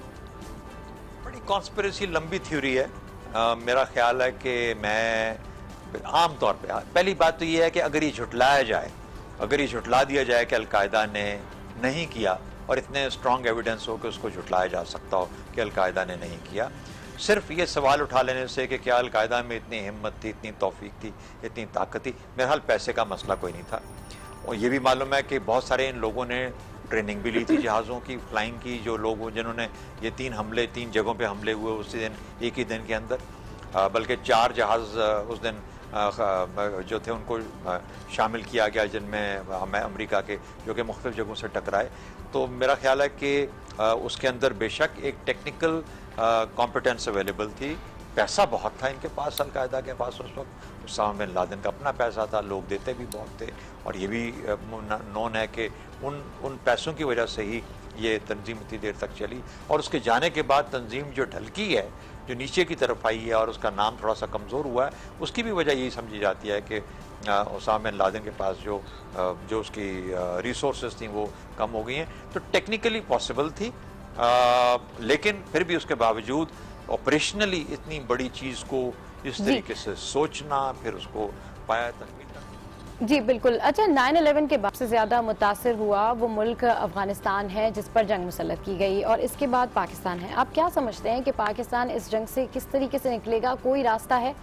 बड़ी कॉन्स्पिरेसी लंबी थ्योरी है। आ, मेरा ख्याल है कि मैं आम तौर पे, पहली बात तो ये है कि अगर ये झुटलाया जाए, अगर ये झुटला दिया जाए कि अलकायदा ने नहीं किया, और इतने स्ट्रॉन्ग एविडेंस हो कि उसको झुटलाया जा सकता हो कि अलकायदा ने नहीं किया, सिर्फ ये सवाल उठा लेने से कि क्या अलकायदा में इतनी हिम्मत थी, इतनी तौफीक थी, इतनी ताकत थी, मेरे ख्याल पैसे का मसला कोई नहीं था। और ये भी मालूम है कि बहुत सारे इन लोगों ने ट्रेनिंग भी ली थी जहाज़ों की, फ्लाइंग की, जो लोग जिन्होंने ये तीन हमले, तीन जगहों पे हमले हुए उसी दिन, एक ही दिन के अंदर, बल्कि चार जहाज़ उस दिन जो थे उनको शामिल किया गया, जिनमें हमें अमेरिका के, जो कि मुख्तलिफ जगहों से टकराए। तो मेरा ख्याल है कि उसके अंदर बेशक एक टेक्निकल कॉम्पिटेंस अवेलेबल थी, पैसा बहुत था इनके पास, अलकायदा के पास उस वक्त उसामा बिन लादेन का अपना पैसा था, लोग देते भी बहुत थे, और ये भी नोन है कि उन उन पैसों की वजह से ही ये तंजीम इतनी देर तक चली। और उसके जाने के बाद तंजीम जो ढलकी है, जो नीचे की तरफ आई है और उसका नाम थोड़ा सा कमज़ोर हुआ है, उसकी भी वजह यही समझी जाती है कि उसामा बिन लादेन के पास जो जो उसकी रिसोर्सेज थी वो कम हो गई हैं। तो टेक्निकली पॉसिबल थी, आ, लेकिन फिर भी उसके बावजूद ऑपरेशनली इतनी बड़ी चीज़ को इस तरीके से सोचना, फिर उसको पाया तकमील। जी बिल्कुल। अच्छा, नाइन इलेवन के बाद से ज़्यादा मुतासिर हुआ वो मुल्क अफगानिस्तान है जिस पर जंग मुसल्लत की गई, और इसके बाद पाकिस्तान है। आप क्या समझते हैं कि पाकिस्तान इस जंग से किस तरीके से निकलेगा? कोई रास्ता है?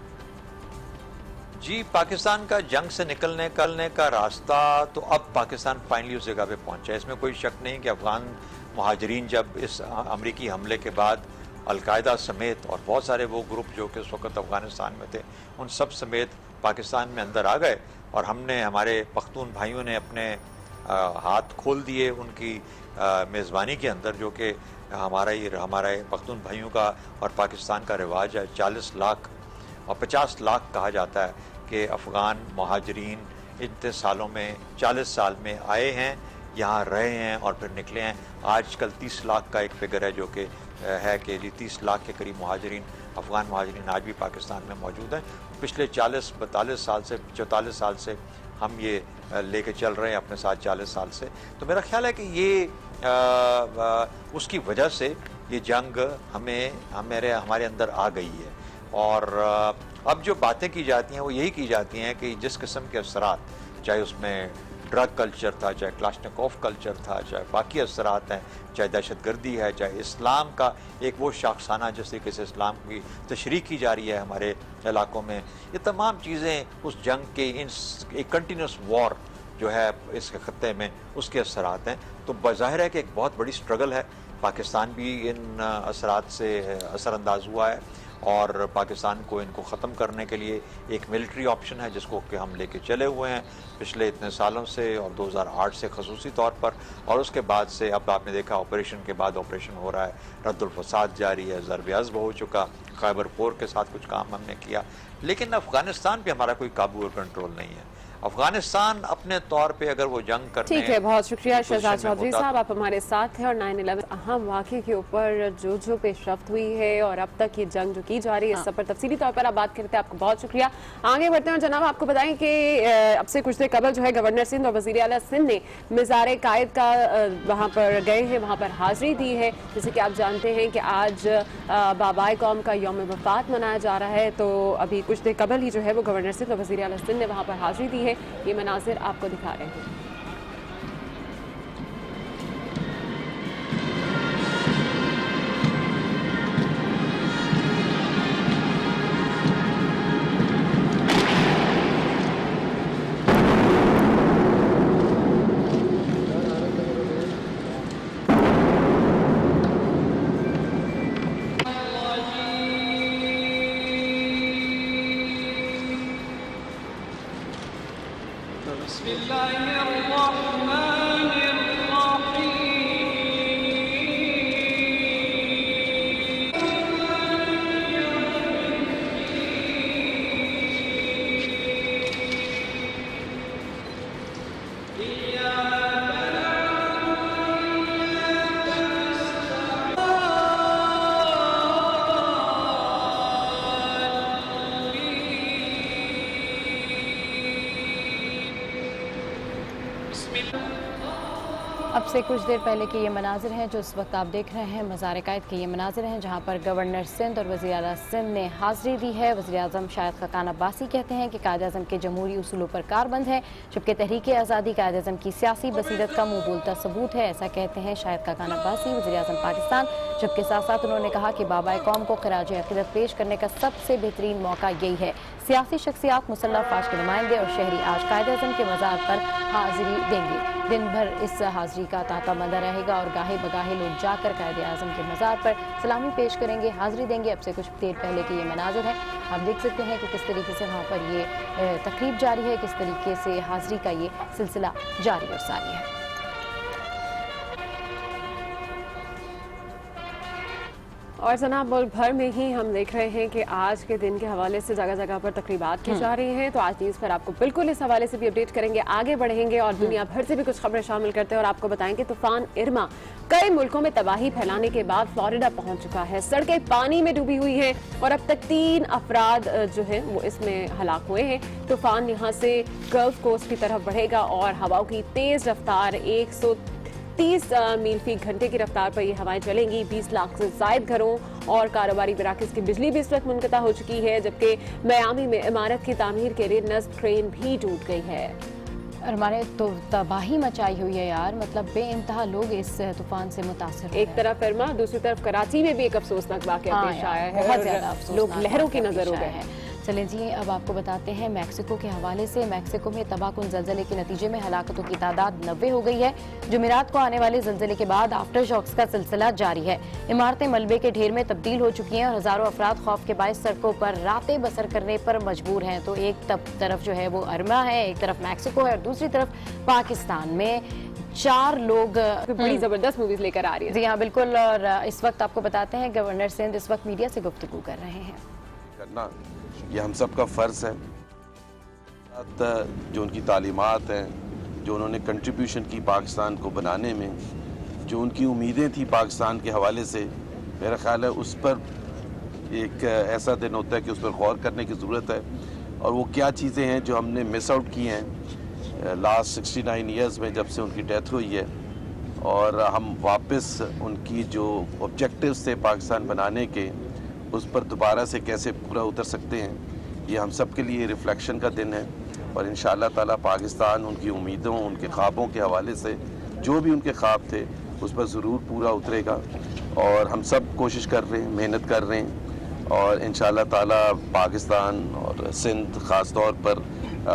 जी, पाकिस्तान का जंग से निकलने निकलने का रास्ता तो अब पाकिस्तान फाइनली उस जगह पे पहुंचा है, इसमें कोई शक नहीं कि अफगान महाजरीन जब इस अमरीकी हमले के बाद अलकायदा समेत और बहुत सारे वो ग्रुप जो कि उस वक्त अफगानिस्तान में थे, उन सब समेत पाकिस्तान में अंदर आ गए, और हमने, हमारे पख्तून भाइयों ने अपने आ, हाथ खोल दिए उनकी मेज़बानी के अंदर, जो कि हमारा ही हमारे पख्तून भाइयों का और पाकिस्तान का रिवाज है। चालीस लाख और पचास लाख कहा जाता है कि अफ़गान महाजरीन इतने सालों में, चालीस साल में आए हैं, यहाँ रहे हैं और फिर निकले हैं। आजकल तीस लाख का एक फिगर है जो कि है कि तीस लाख के करीब महाजरीन, अफ़गान महाजरीन आज भी पाकिस्तान में मौजूद हैं। पिछले चालीस बतालीस साल से, चौतालीस साल से हम ये लेके चल रहे हैं अपने साथ, चालीस साल से। तो मेरा ख्याल है कि ये आ, आ, उसकी वजह से ये जंग हमें हमारे हमारे अंदर आ गई है। और अब जो बातें की जाती हैं वो यही की जाती हैं कि जिस किस्म के असरात, चाहे उसमें ड्रग कल्चर था, चाहे क्लाशनिकोव कल्चर था, चाहे बाकी असरात हैं, चाहे दहशतगर्दी है, चाहे इस्लाम का एक वो शाखसाना जिस तरीके से इस्लाम की तशरीह की जा रही है हमारे इलाकों में, ये तमाम चीज़ें उस जंग के, इन एक कंटिन्यूस वॉर जो है इस खत्ते में, उसके असरात हैं। तो बज़ाहिर है कि एक बहुत बड़ी स्ट्रगल है, पाकिस्तान भी इन असरात से असरअंदाज हुआ है, और पाकिस्तान को इनको ख़त्म करने के लिए एक मिलिट्री ऑप्शन है जिसको कि हम लेके चले हुए हैं पिछले इतने सालों से, और दो हज़ार आठ से खसूसी तौर पर, और उसके बाद से अब आपने देखा ऑपरेशन के बाद ऑपरेशन हो रहा है, रद्दुल फसाद जारी है, ज़रब अज़ब हो चुका, खैबर पोर के साथ कुछ काम हमने किया, लेकिन अफ़गानिस्तान पे हमारा कोई काबू और कंट्रोल नहीं है। अफगानिस्तान अपने तौर पे अगर वो जंग करने, ठीक है, बहुत शुक्रिया शहजाद चौधरी साहब, आप हमारे साथ हैं। और नाइन इलेवन अहम वाक़े के ऊपर जो जो पेशरफ्त हुई है और अब तक ये जंग जो की जा रही है, इस सब पर तफसीली तौर पर आप बात करते हैं, आपको बहुत शुक्रिया। आगे बढ़ते हैं और जनाब आपको बताएं कि अब से कुछ देर कबल जो है गवर्नर सिंध और वज़ीर आला सिंध ने मज़ार कायद का वहाँ पर गए हैं, वहाँ पर हाज़िरी दी है। जैसे कि आप जानते हैं कि आज बाबाए कौम का यौम वफ़ात मनाया जा रहा है, तो अभी कुछ देर कबल ही जो है वो गवर्नर सिंध और वज़ीर आला सिंध ने वहाँ पर हाज़िरी दी है। ये मनाज़िर आपको दिखा रहे हैं। अब से कुछ देर पहले के ये मनाजिर हैं जो इस वक्त आप देख रहे हैं। मज़ार कायद के ये मनाजिर हैं जहाँ पर गवर्नर सिंध और वज़ीर आला सिंध ने हाज़िरी दी है। वज़ीर आज़म शाहिद खकान अब्बासी कहते हैं कि कायद आज़म के जमहूरी उसूलों पर कारबंद है, जबकि तहरीक आज़ादी कायद आज़म की सियासी बसीरत का मुँह बोलता सबूत है। ऐसा कहते हैं शाहिद खकान अब्बासी, वज़ीर आज़म पाकिस्तान। जबकि साथ साथ उन्होंने कहा कि बाबा कौम को खराज अक़ीदत पेश करने का सबसे बेहतरीन मौका यही है। सियासी शख्सियात, मुसल्लह फ़ौज के नुमाइंदे और शहरी आज कायद आज़म के मज़ार पर हाज़िरी देंगे। दिन भर इस हाज़िरी का तांता बंधा रहेगा और गाहे बगाहे लोग जाकर कायद आज़म के मज़ार पर सलामी पेश करेंगे, हाज़िरी देंगे। अब से कुछ देर पहले के ये मनाज़िर हैं, आप देख सकते हैं कि किस तरीके से वहाँ पर ये तकरीब जारी है, किस तरीके से हाज़िरी का ये सिलसिला जारी और सारी है। और जनाब मुल्क भर में ही हम देख रहे हैं कि आज के दिन के हवाले से जगह जगह पर तकरीबात की जा रही हैं, तो आज न्यूज़ पर आपको बिल्कुल इस हवाले से भी अपडेट करेंगे। आगे बढ़ेंगे और दुनिया भर से भी कुछ खबरें शामिल करते हैं और आपको बताएंगे तूफान इरमा कई मुल्कों में तबाही फैलाने के बाद फ्लोरिडा पहुंच चुका है। सड़कें पानी में डूबी हुई हैं और अब तक तीन अफराद जो हैं वो इसमें हलाक हुए हैं। तूफान यहाँ से गल्फ कोस्ट की तरफ बढ़ेगा और हवाओं की तेज रफ्तार एक सौ तीस मील फी घंटे की रफ्तार पर ये हवाएं चलेंगी। बीस लाख से ज्यादा घरों और कारोबारी मराकज़ की बिजली भी इस वक्त मुनक़ता हो चुकी है, जबकि मियामी में इमारत की तामीर के लिए नस्ब ट्रेन भी टूट गई है। और हमारे तो तबाही मचाई हुई है यार, मतलब बेइंतहा लोग इस तूफान से मुतासर। एक तरफ इरमा, दूसरी तरफ कराची में भी एक अफसोसनाक वाक़या पेश आया है, बहुत ज्यादा अफसोसनाक लोग लहरों की नजर हो गए हैं। चलें जी, अब आपको बताते हैं मैक्सिको के हवाले से। मैक्सिको में तबाहकुन ज़लज़ले के नतीजे में हलाकतों की तादाद नब्बे हो गई है। जुमेरात को आने वाले ज़लज़ले के बाद आफ्टर शॉक्स का सिलसिला जारी है। इमारतें मलबे के ढेर में तब्दील हो चुकी हैं और हज़ारों अफराद खौफ के बायस सड़कों पर रातें बसर करने पर मजबूर हैं। तो एक तरफ जो है वो अरमा है, एक तरफ मैक्सिको है और दूसरी तरफ पाकिस्तान में चार लोग बड़ी जबरदस्त मूवीज लेकर आ रही है। जी हाँ बिल्कुल। और इस वक्त आपको बताते हैं गवर्नर सिंध इस वक्त मीडिया से गुफ्तगू कर रहे हैं। करना ये हम सब का फ़र्ज़ है। जो उनकी तालीमात हैं, जो उन्होंने कंट्रीब्यूशन की पाकिस्तान को बनाने में, जो उनकी उम्मीदें थी पाकिस्तान के हवाले से, मेरा ख्याल है उस पर एक ऐसा दिन होता है कि उस पर गौर करने की ज़रूरत है। और वो क्या चीज़ें हैं जो हमने मिस आउट की हैं लास्ट सिक्सटी नाइन ईयर्स में जब से उनकी डेथ हुई है, और हम वापस उनकी जो ऑब्जेक्टिव्स थे पाकिस्तान बनाने के उस पर दोबारा से कैसे पूरा उतर सकते हैं। ये हम सब के लिए रिफ्लेक्शन का दिन है और इंशाअल्लाह ताला पाकिस्तान उनकी उम्मीदों, उनके ख्वाबों के हवाले से जो भी उनके ख्वाब थे उस पर ज़रूर पूरा उतरेगा। और हम सब कोशिश कर रहे हैं, मेहनत कर रहे हैं और इंशाअल्लाह ताला पाकिस्तान और सिंध ख़ास तौर पर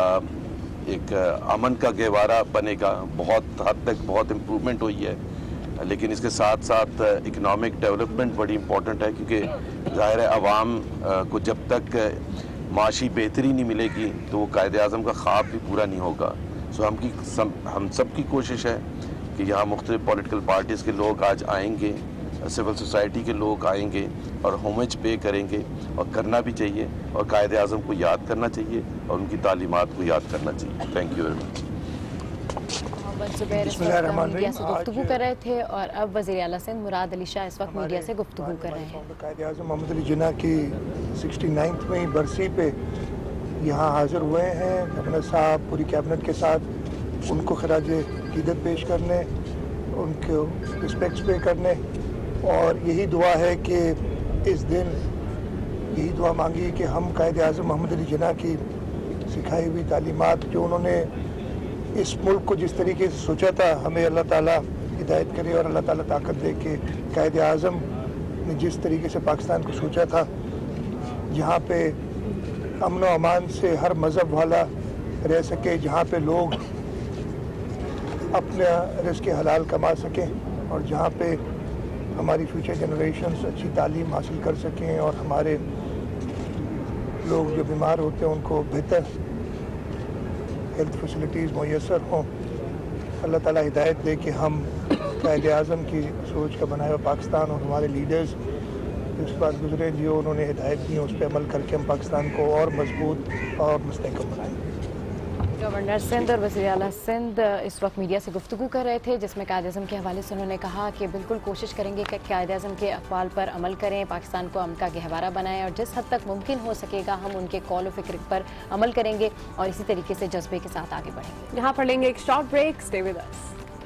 एक अमन का गहवारा बनेगा। बहुत हद तक बहुत इम्प्रूवमेंट हुई है, लेकिन इसके साथ साथ इकनॉमिक डेवलपमेंट बड़ी इम्पोर्टेंट है, क्योंकि ज़ाहिर है आवाम को जब तक माशी बेहतरी नहीं मिलेगी तो वो कायद आज़म का ख्वाब भी पूरा नहीं होगा। सो हम की सम, हम सब की कोशिश है कि यहाँ मुख्तलिफ पॉलिटिकल पार्टीज़ के लोग आज आएंगे, सिविल सोसाइटी के लोग आएंगे और होमेज पे करेंगे, और करना भी चाहिए, और कायद आज़म को याद करना चाहिए और उनकी तालीमात को याद करना चाहिए। Thank you very much. Zubair इस वक्त मीडिया से गुफ्तगू कर रहे थे और अब वज़ीर आला सिंध मुराद अली शाह इस वक्त मीडिया से गुफ्तगू कर रहे हैं। कायद आज़म मोहम्मद अली जिन्ना की सिक्सटी नाइन्थवीं बरसी पे यहाँ हाज़िर हुए हैं गवर्नर साहब पूरी कैबिनेट के साथ, उनको खराज अक़ीदत पेश करने, उनको रिस्पेक्ट्स पे करने, और यही दुआ है कि इस दिन यही दुआ मांगी कि हम कायद आज़म मोहम्मद अली जिन्ना की सिखाई हुई तालीमात जो उन्होंने इस मुल्क को जिस तरीके से सोचा था, हमें अल्लाह ताला हिदायत करे और अल्लाह ताला ताकत दे के कायद आज़म ने जिस तरीके से पाकिस्तान को सोचा था, जहाँ पे अमन व अमान से हर मज़हब वाला रह सके, जहाँ पे लोग अपना रिज़्क़ हलाल कमा सकें और जहाँ पे हमारी फ्यूचर जनरेशन्स अच्छी तालीम हासिल कर सकें और हमारे लोग जो बीमार होते हैं उनको बेहतर हेल्थ फैसिलिटीज़ मैसर हों। अल्लाह ताला हिदायत दे कि हम कायदे आज़म की सोच का बनाया हुआ पाकिस्तान और हमारे लीडर्स इस बात गुजरे जो उन्होंने हिदायत दी उस पर अमल करके हम पाकिस्तान को और मजबूत और मुस्तहकम बनाएंगे। गवर्नर सिंध और वज़ीर आला सिंध इस वक्त मीडिया से गुफ्तगू कर रहे थे, जिसमें कायद-ए-आज़म के हवाले से उन्होंने कहा कि बिल्कुल कोशिश करेंगे कि कायद-ए-आज़म के अक़वाल पर अमल करें, पाकिस्तान को अमन का गहवारा बनाएं और जिस हद तक मुमकिन हो सकेगा हम उनके कौल व फ़िक्र पर अमल करेंगे और इसी तरीके से जज्बे के साथ आगे बढ़ेंगे। यहाँ पर लेंगे एक short break, stay with us.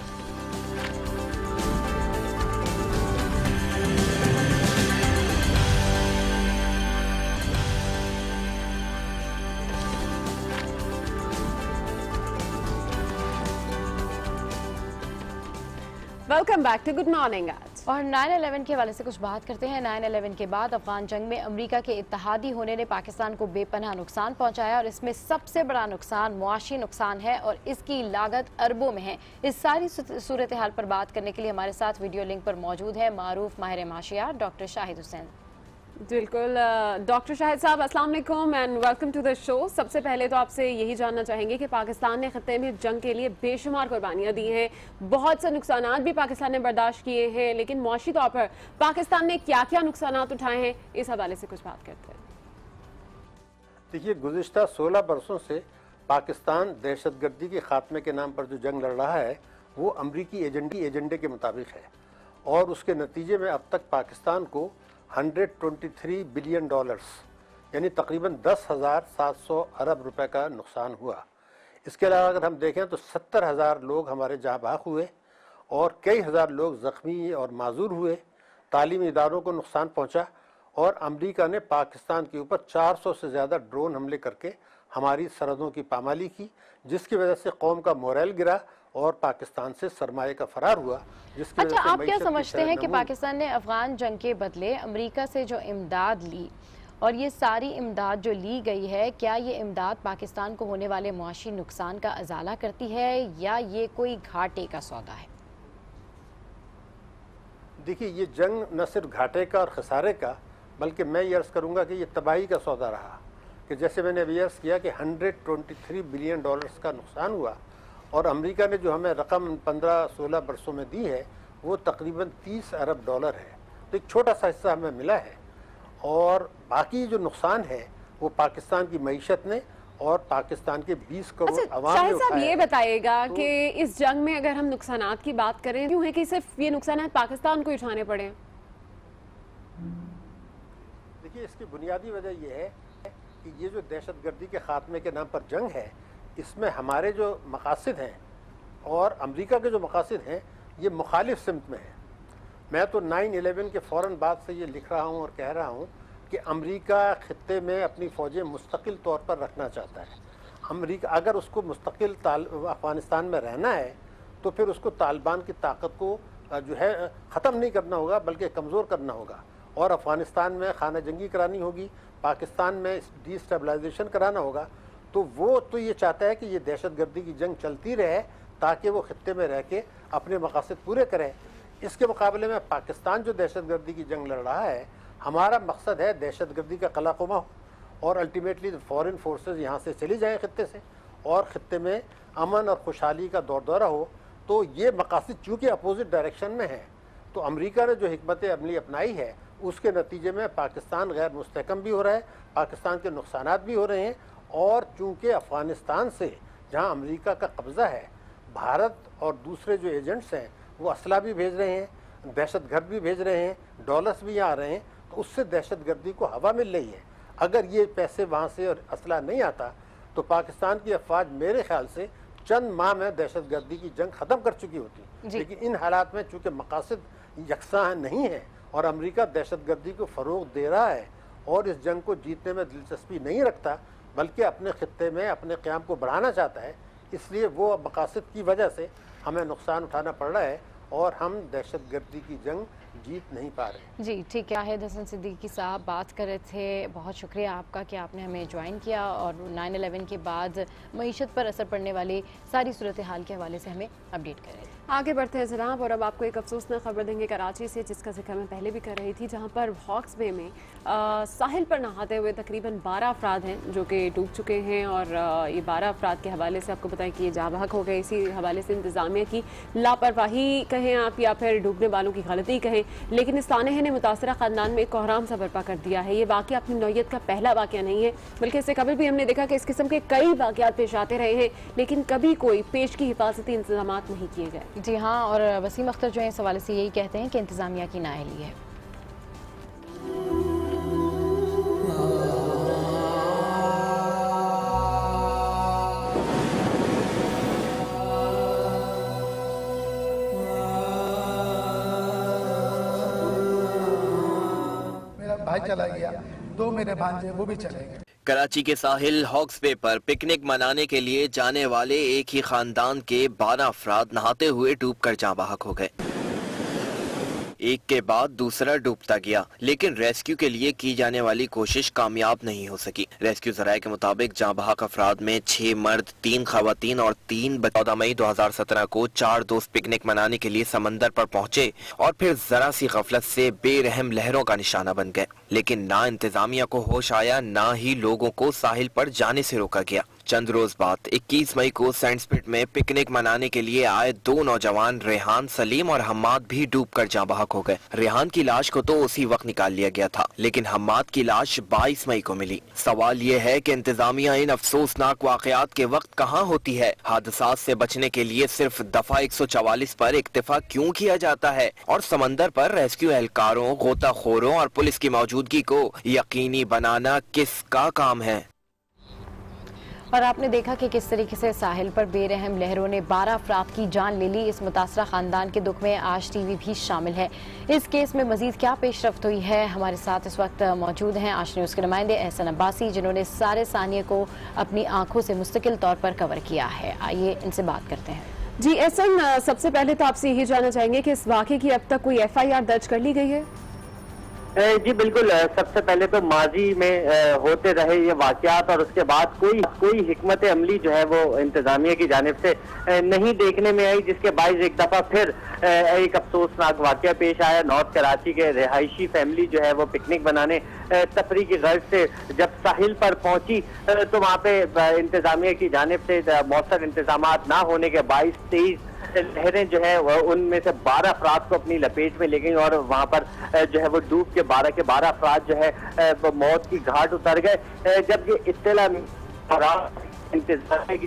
Welcome back to good morning. आज और नाइन इलेवन के हवाले से कुछ बात करते हैं। नाइन इलेवन के बाद अफगान जंग में अमेरिका के इत्तेहादी होने ने पाकिस्तान को बेपनाह नुकसान पहुंचाया और इसमें सबसे बड़ा नुकसान मुआशी नुकसान है और इसकी लागत अरबों में है। इस सारी सूरत हाल पर बात करने के लिए हमारे साथ वीडियो लिंक पर मौजूद है मारूफ माहिर माशियात डॉक्टर शाहिद हुसैन। बिल्कुल डॉक्टर शाहिद साहब, अस्सलाम वालेकुम and welcome to the show. सबसे पहले तो आपसे यही जानना चाहेंगे कि पाकिस्तान ने खत्ते में जंग के लिए बेशुमार कुर्बानियां दी हैं, बहुत से नुकसान भी पाकिस्तान ने बर्दाश्त किए हैं, लेकिन मुआशी तौर पर पाकिस्तान ने क्या क्या नुकसान उठाए हैं, इस हवाले से कुछ बात करते हैं। देखिए, गुज़िश्ता सोलह बरसों से पाकिस्तान दहशतगर्दी के खात्मे के नाम पर जो जंग लड़ रहा है वो अमरीकी एजेंडे एजेंडे के मुताबिक है और उसके नतीजे में अब तक पाकिस्तान को एक सौ तेईस बिलियन डॉलर्स यानी तकरीबन दस हज़ार सात सौ अरब रुपए का नुकसान हुआ। इसके अलावा अगर हम देखें तो सत्तर हज़ार लोग हमारे जहाँ बाग हुए और कई हज़ार लोग ज़ख्मी और माजूर हुए। तालीमी इदारों को नुकसान पहुँचा और अमेरिका ने पाकिस्तान के ऊपर चार सौ से ज़्यादा ड्रोन हमले करके हमारी सरहदों की पामाली की, जिसकी वजह से कौम का मोरल गिरा और पाकिस्तान से सरमाए का फरार हुआ। जिसकी अच्छा, आप क्या समझते हैं कि पाकिस्तान ने अफगान जंग के बदले अमेरिका से जो इमदाद ली और ये सारी इमदाद जो ली गई है, क्या ये इमदाद पाकिस्तान को होने वाले मुआशी नुकसान का अजाला करती है या ये कोई घाटे का सौदा है? देखिए, ये जंग न सिर्फ घाटे का और खसारे का बल्कि मैं ये अर्ज़ करूँगा कि ये तबाही का सौदा रहा कि जैसे मैंने अभी अर्ज़ किया कि एक सौ तेईस बिलियन डॉलर्स का नुकसान हुआ और अमेरिका ने जो हमें रकम पंद्रह सोलह बरसों में दी है वो तकरीबन तीस अरब डॉलर है। तो एक छोटा सा हिस्सा हमें मिला है और बाकी जो नुकसान है वो पाकिस्तान की मईशत ने और पाकिस्तान के बीस करोड़ अच्छा, अवाम ने साहब ये बताइएगा तो, कि इस जंग में अगर हम नुकसानात की बात करें क्यों है कि सिर्फ ये नुकसान पाकिस्तान को उठाने पड़े? देखिए, इसकी बुनियादी वजह यह है कि ये जो दहशतगर्दी के खात्मे के नाम पर जंग है इसमें हमारे जो मकासद हैं और अमेरिका के जो मकासद हैं ये मुखालिफ सिमत में है। मैं तो नाइन इलेवन के फ़ौरन बाद से ये लिख रहा हूँ और कह रहा हूँ कि अमेरिका खित्ते में अपनी फ़ौजें मुस्तकिल तौर पर रखना चाहता है। अमेरिका अगर उसको मुस्तकिल अफ़गानिस्तान में रहना है तो फिर उसको तालिबान की ताकत को जो है ख़त्म नहीं करना होगा बल्कि कमज़ोर करना होगा और अफ़गानिस्तान में खाना जंगी करानी होगी, पाकिस्तान में डिस्टेबलाइजेशन कराना होगा। तो वो तो ये चाहता है कि ये दहशतगर्दी की जंग चलती रहे ताकि वो खित्ते में रह के अपने मकासद पूरे करे। इसके मुकाबले में पाकिस्तान जो दहशतगर्दी की जंग लड़ रहा है, हमारा मकसद है दहशतगर्दी का कलाकुमा हो और अल्टीमेटली फॉरेन फोर्सेस यहाँ से चली जाएँ खित्ते से और खित्ते में अमन और खुशहाली का दौर दौरा हो। तो ये मकासद चूँकि अपोजिट डायरेक्शन में है तो अमेरिका ने जो हिकमत अमली अपनाई है उसके नतीजे में पाकिस्तान गैर मुस्तहकम भी हो रहा है, पाकिस्तान के नुकसानात भी हो रहे हैं और चूँकि अफ़गानिस्तान से जहाँ अमेरिका का कब्ज़ा है, भारत और दूसरे जो एजेंट्स हैं वो असला भी भेज रहे हैं, दहशतगर्द भी भेज रहे हैं, डॉलर्स भी यहाँ आ रहे हैं, तो उससे दहशतगर्दी को हवा मिल रही है। अगर ये पैसे वहाँ से और असला नहीं आता तो पाकिस्तान की अफवाज मेरे ख्याल से चंद माह में दहशतगर्दी की जंग ख़त्म कर चुकी होती। लेकिन इन हालात में चूँकि मकासद यकसा नहीं है और अमेरिका दहशतगर्दी को फ़रोग दे रहा है और इस जंग को जीतने में दिलचस्पी नहीं रखता बल्कि अपने खित्ते में अपने क़याम को बढ़ाना चाहता है, इसलिए वो मकासद की वजह से हमें नुकसान उठाना पड़ रहा है और हम दहशतगर्दी की जंग जीत नहीं पा रहे। जी ठीक है, शाहिद हसन सिद्दीकी साहब बात कर रहे थे। बहुत शुक्रिया आपका कि आपने हमें ज्वाइन किया और नाइन इलेवन के बाद मईशत पर असर पड़ने वाली सारी सूरत हाल के हवाले से हमें अपडेट कर रहे थे। आगे बढ़ते हैं जनाब, और अब आपको एक अफसोसनाक खबर देंगे कराची से, जिसका जिक्र मैं पहले भी कर रही थी, जहां पर हॉक्स बे में आ, साहिल पर नहाते हुए तकरीबन बारह अफराद हैं जो कि डूब चुके हैं। और आ, ये बारह अफराद के हवाले से आपको बताएं कि ये जाबहक हो गए। इसी हवाले से इंतजामिया की लापरवाही कहें आप या फिर डूबने वालों की गलती कहें, लेकिन इस तानहे ने मुतासरा खानदान में एक कोहराम सा बर्पा कर दिया है। ये वाक़या अपनी नौयत का पहला वाक़या नहीं है, बल्कि इससे कबल भी हमने देखा कि इस किस्म के कई वाक़यात पेश आते रहे हैं, लेकिन कभी कोई पेश की हिफाजती इंतजाम नहीं किए गए। जी हाँ, और वसीम अख्तर जो है इस हवाले से यही कहते हैं कि इंतजामिया की नाअहली है। मेरा भाई चला गया, दो मेरे भांजे वो भी चले गए। कराची के साहिल हॉक्स बे पर पिकनिक मनाने के लिए जाने वाले एक ही खानदान के बारह अफराद नहाते हुए डूबकर जाँ बहक हो गए। एक के बाद दूसरा डूबता गया, लेकिन रेस्क्यू के लिए की जाने वाली कोशिश कामयाब नहीं हो सकी। रेस्क्यू जराये के मुताबिक जाँ बहक अफराद में छह मर्द, तीन खवातीन और तीन चौदह मई दो हजार सत्रह को चार दोस्त पिकनिक मनाने के लिए समंदर पर पहुंचे और फिर जरा सी गफलत से बेरहम लहरों का निशाना बन गए। लेकिन ना इंतजामिया को होश आया, ना ही लोगों को साहिल पर जाने से रोका गया। चंद रोज बाद इक्कीस मई को सैंडस्पिट में पिकनिक मनाने के लिए आए दो नौजवान रेहान सलीम और हम्माद भी डूबकर जाँ बहक हो गए। रेहान की लाश को तो उसी वक्त निकाल लिया गया था, लेकिन हम्माद की लाश बाईस मई को मिली। सवाल ये है कि इंतजामिया इन अफसोसनाक वाकयात के वक्त कहाँ होती है? हादसात से बचने के लिए सिर्फ दफा एक सौ चवालीस पर इक्तिफा क्यों किया जाता है और समंदर पर रेस्क्यू एहलकारों, गोताखोरों और पुलिस की मौजूदगी को यकीनी बनाना किसका काम है? और आपने देखा कि किस तरीके से साहिल पर बेरहम लहरों ने बारह अफराद की जान ले ली। इस मुतासरा खानदान के दुख में आज टीवी भी शामिल है। इस केस में मजीद क्या पेशरफ्त हुई है, हमारे साथ इस वक्त मौजूद हैं आज न्यूज़ के नुमाइंदे एहसन अब्बासी, जिन्होंने सारे सानिये को अपनी आंखों से मुस्तकिल तौर पर कवर किया है। आइए इनसे बात करते हैं। जी एहसन, सबसे पहले तो आपसे यही जानना चाहेंगे कि इस वाक़े की अब तक कोई एफ आई आर दर्ज कर ली गई है? जी बिल्कुल, सबसे पहले तो माजी में होते रहे ये वाकयात और उसके बाद कोई कोई हिकमत अमली जो है वो इंतजामिया की जानिब से नहीं देखने में आई, जिसके बाइस एक दफा फिर एक अफसोसनाक वाकया पेश आया। नॉर्थ कराची के रिहायशी फैमिली जो है वो पिकनिक बनाने तफरी की गर्ज से जब साहिल पर पहुंची तो वहाँ पे इंतजामिया की जानिब से मौसर इंतजाम ना होने के बाईस तेईस लहरें जो है उनमें से बारह अफराद को अपनी लपेट में ले गई और वहाँ पर जो है वो डूब के बारह के बारह अफराद जो है मौत की घाट उतर गए। जब ये इत्तला इंतजाम की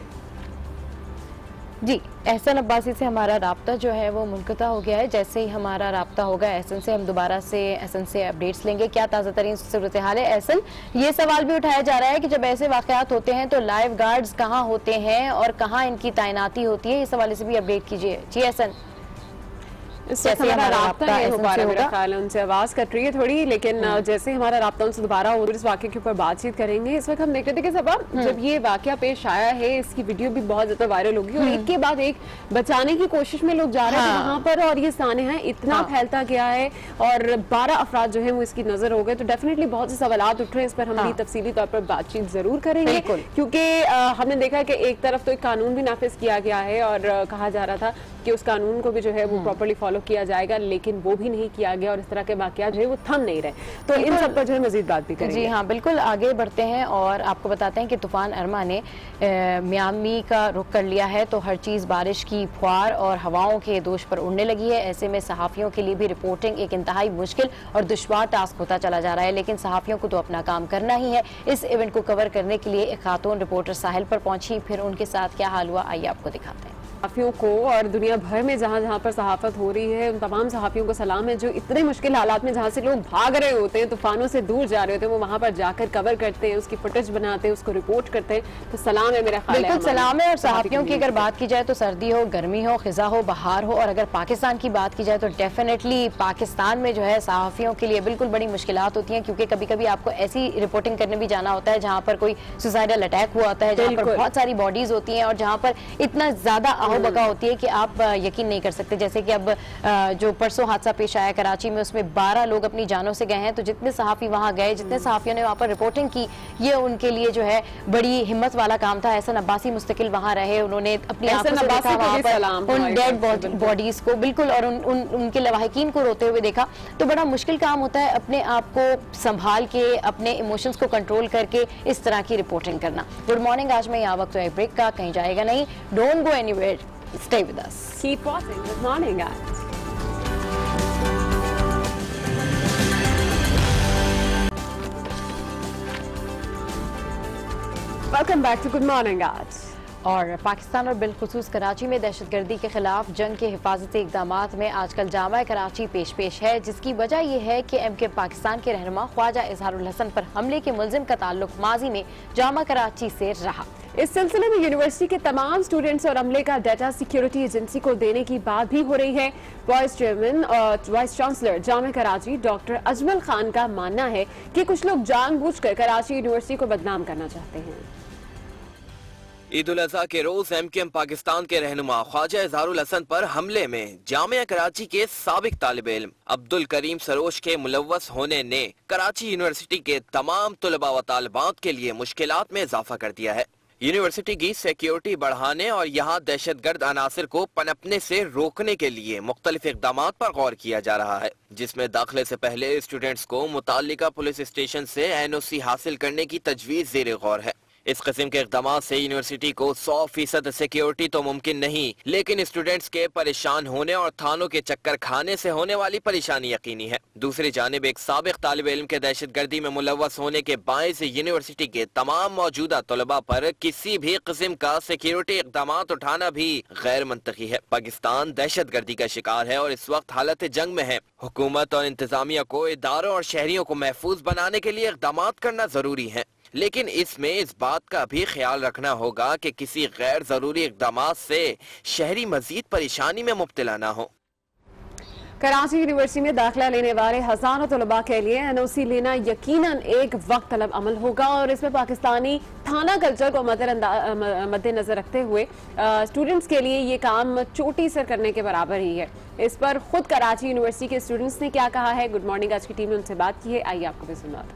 जी एहसन अब्बासी से हमारा राब्ता जो है वो मुनक़ता हो गया है। जैसे ही हमारा राब्ता होगा एहसन से, हम दोबारा से एहसन से अपडेट्स लेंगे। क्या ताज़ा तरीन सूरत हाल है एहसन? ये सवाल भी उठाया जा रहा है कि जब ऐसे वाक़यात होते हैं तो लाइफ गार्ड्स कहाँ होते हैं और कहाँ इनकी तैनाती होती है, इस हवाले से भी अपडेट कीजिए। जी एहसन, इस वक्त हमारा राब्ता नहीं हो पा रहा, मेरा ख्याल है उनसे आवाज़ कट रही है थोड़ी, लेकिन जैसे हमारा राब्ता उनसे दोबारा हो इस वाक़े के ऊपर बातचीत करेंगे। इस वक्त हम देख रहे थे कि सबब जब ये वाक़या पेश आया है इसकी वीडियो भी बहुत ज़्यादा वायरल होगी और एक के बाद एक बचाने की कोशिश में लोग जा रहे थे वहाँ पर और ये सानिया इतना फैलता गया है और बारह अफराद जो है वो इसकी नज़र हो गए। तो डेफिनेटली बहुत से सवालात उठ रहे हैं, इस पर हम तफसीली तौर पर बातचीत जरूर करेंगे, क्योंकि हमने देखा कि एक तरफ तो एक कानून भी नाफिज किया गया है और कहा जा रहा था कि उस कानून को भी जो है वो प्रॉपर्ली फॉलो किया जाएगा, लेकिन वो भी नहीं किया गया और इस तरह के वाकयात जो है वो थम नहीं रहे। तो इन सब पर जो है मजीद बात भी करेंगे। जी हाँ बिल्कुल, आगे बढ़ते हैं और आपको बताते हैं कि तूफान अरमा ने मियामी का रुख कर लिया है, तो हर चीज़ बारिश की फुहार और हवाओं के दोष पर उड़ने लगी है। ऐसे में सहाफ़ियों के लिए भी रिपोर्टिंग एक इंतहाई मुश्किल और दुश्वार टास्क होता चला जा रहा है, लेकिन सहाफ़ियों को तो अपना काम करना ही है। इस इवेंट को कवर करने के लिए एक खातून रिपोर्टर साहिल पर पहुंची, फिर उनके साथ क्या हाल हुआ आइए आपको दिखाते हैं। सहाफ़ियों को और दुनिया भर में जहाँ जहाँ पर सहाफ़त हो रही है उन तमाम सहाफ़ियों को सलाम है जो इतने मुश्किल हालात में जहाँ से लोग भाग रहे होते हैं, तूफानों से दूर जा रहे होते हैं, वो वहाँ पर जाकर कवर करते हैं, उसकी फुटेज बनाते हैं, उसको रिपोर्ट करते हैं। तो सलाम है, मेरा ख्याल है बिल्कुल सलाम है। और सहाफ़ियों की अगर बात की जाए तो सर्दी हो, गर्मी हो, ख़िज़ा हो, बहार हो, और अगर पाकिस्तान की बात की जाए तो डेफिनेटली पाकिस्तान में जो है सहाफ़ियों के लिए बिल्कुल बड़ी मुश्किलात होती हैं, क्योंकि कभी कभी आपको ऐसी रिपोर्टिंग करने भी जाना होता है जहाँ पर कोई सुसाइडल अटैक हुआ होता है, जहाँ पर बहुत सारी बॉडीज होती हैं और जहाँ पर इतना ज़्यादा अहो बका होती है कि आप यकीन नहीं कर सकते। जैसे कि अब जो परसों हादसा पेश आया कराची में, उसमें बारह लोग अपनी जानों से गए हैं। तो जितने सहाफ़ी वहाँ गए, जितने सहाफ़ियों ने वहाँ पर रिपोर्टिंग की, ये उनके लिए जो है बड़ी हिम्मत वाला काम था। एहसन अब्बासी मुस्तकिल वहाँ रहे, उन्होंने अपनी आंखों से देखा वहाँ पर उन डेड बॉडीज को, बिल्कुल, और उन, उन, उनके लवाहिकीन को रोते हुए देखा। तो बड़ा मुश्किल काम होता है अपने आप को संभाल के, अपने इमोशंस को कंट्रोल करके इस तरह की रिपोर्टिंग करना। गुड मॉर्निंग, आज में यहाँ वक्त है ब्रेक का, कहीं जाएगा नहीं, don't go anywhere, stay with us, keep watching good morning आज। Welcome back to good morning आज। और पाकिस्तान और बिलखुसूस कराची में दहशतगर्दी के खिलाफ जंग के हिफाजती इक़दामात में आजकल जामा कराची पेश पेश है, जिसकी वजह यह है कि एम के पाकिस्तान के रहनुमा ख्वाजा इजहारुल हसन पर हमले के मुलजिम का ताल्लुक माजी में जामा कराची से रहा। इस सिलसिले में यूनिवर्सिटी के तमाम स्टूडेंट्स और अमले का डाटा सिक्योरिटी एजेंसी को देने की बात भी हो रही है। वाइस चेयरमैन और वाइस चांसलर जामा कराची डॉक्टर अजमल खान का मानना है कि कुछ लोग जानबूझकर कराची यूनिवर्सिटी को बदनाम करना चाहते हैं। ईद उल अजहा के रोज एम के एम पाकिस्तान के रहनुमा ख्वाजा इजहारुल हसन पर हमले में जामिया कराची के साबिक तालिब इल्म अब्दुल करीम सरोश के मुलव्वस होने ने कराची यूनिवर्सिटी के तमाम तुलबा व तालिबात के लिए मुश्किलात में इजाफा कर दिया है। यूनिवर्सिटी की सिक्योरिटी बढ़ाने और यहाँ दहशतगर्द अनासर को पनपने से रोकने के लिए मुख्तलिफ इक़दाम पर गौर किया जा रहा है, जिसमें दाखिले से पहले स्टूडेंट्स को मुताल्लिका पुलिस स्टेशन से एन ओ सी हासिल करने की तजवीज़ ज़ेर गौर है। इस किस्म के इक़दाम से यूनिवर्सिटी को सौ फीसद सिक्योरिटी तो मुमकिन नहीं, लेकिन स्टूडेंट्स के परेशान होने और थानों के चक्कर खाने से होने वाली परेशानी यकीनी है। दूसरी जानिब एक साबिक तालिब इल्म के दहशतगर्दी में मुलव्वस होने के बायस यूनिवर्सिटी के तमाम मौजूदा तलबा पर किसी भी किस्म का सिक्योरिटी इक़दाम उठाना भी गैर मंतकी है। पाकिस्तान दहशतगर्दी का शिकार है और इस वक्त हालत जंग में है। हुकूमत और इंतजामिया को इदारों और शहरियों को महफूज बनाने के लिए इक़दाम करना जरूरी है, लेकिन इसमें इस बात का भी ख्याल रखना होगा कि किसी गैर जरूरी इक़दामात से शहरी मजीद परेशानी में मुब्तला ना हो। कराची यूनिवर्सिटी में दाखिला लेने वाले हजारों तलबा के लिए एन ओ सी लेना यकीनन एक वक्त तलब अमल होगा और इसमें पाकिस्तानी थाना कल्चर को मद्देनजर रखते हुए स्टूडेंट्स के लिए ये काम चोटी सर करने के बराबर ही है। इस पर खुद कराची यूनिवर्सिटी के स्टूडेंट्स ने क्या कहा है, गुड मॉर्निंग आज की टीम ने उनसे बात की है, आइए आपको भी सुना।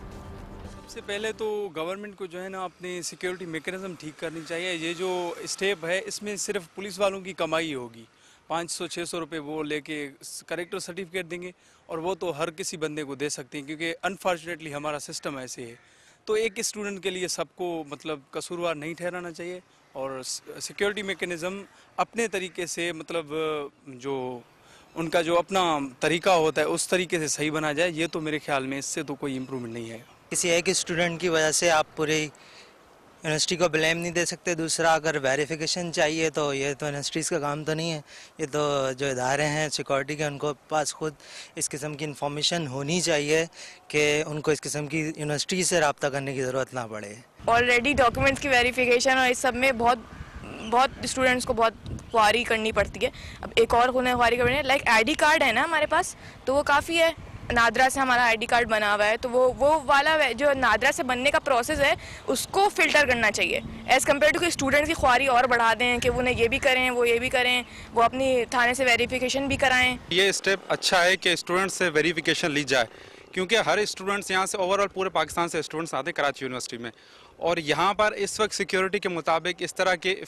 सबसे पहले तो गवर्नमेंट को जो है ना अपनी सिक्योरिटी मैकेनिज्म ठीक करनी चाहिए। ये जो स्टेप है इसमें सिर्फ पुलिस वालों की कमाई होगी, पाँच सौ छः सौ रुपये वो लेके करेक्टर सर्टिफिकेट देंगे और वो तो हर किसी बंदे को दे सकते हैं, क्योंकि अनफॉर्चुनेटली हमारा सिस्टम ऐसे है। तो एक स्टूडेंट के लिए सबको मतलब कसूरवार नहीं ठहराना चाहिए और सिक्योरिटी मैकेनिज्म अपने तरीके से मतलब जो उनका जो अपना तरीका होता है उस तरीके से सही बना जाए। ये तो मेरे ख्याल में इससे तो कोई इम्प्रूवमेंट नहीं है। किसी एक स्टूडेंट की वजह से आप पूरी यूनिवर्सिटी को ब्लेम नहीं दे सकते। दूसरा, अगर वेरिफिकेशन चाहिए तो ये तो यूनिवर्सिटीज़ का काम तो नहीं है, ये तो जो इदारे हैं सिक्योरिटी के उनको पास खुद इस किस्म की इंफॉर्मेशन होनी चाहिए कि उनको इस किस्म की यूनिवर्सिटी से रब्ता करने की ज़रूरत ना पड़े। ऑलरेडी डॉक्यूमेंट्स की वेरिफिकेशन और इस सब में बहुत बहुत स्टूडेंट्स को बहुत ख्वारी करनी पड़ती है। अब एक और ख्वारी करनी है, लाइक आईडी कार्ड है ना हमारे पास, तो वो काफ़ी है। नादरा से हमारा आईडी कार्ड बना हुआ है, तो वो वो वाला जो नादरा से बनने का प्रोसेस है उसको फिल्टर करना चाहिए एज़ कम्पेयर टू कि स्टूडेंट्स की ख्वारी और बढ़ा दें कि उन्हें ये भी करें वो ये भी करें, वो अपनी थाने से वेरिफिकेशन भी कराएं। ये स्टेप अच्छा है कि स्टूडेंट्स से वेरिफिकेशन ली जाए, क्योंकि हर स्टूडेंट्स यहाँ से ओवरऑल पूरे पाकिस्तान से स्टूडेंट्स आते हैं कराची यूनिवर्सिटी में, और यहाँ पर इस वक्त सिक्योरिटी के मुताबिक इस तरह के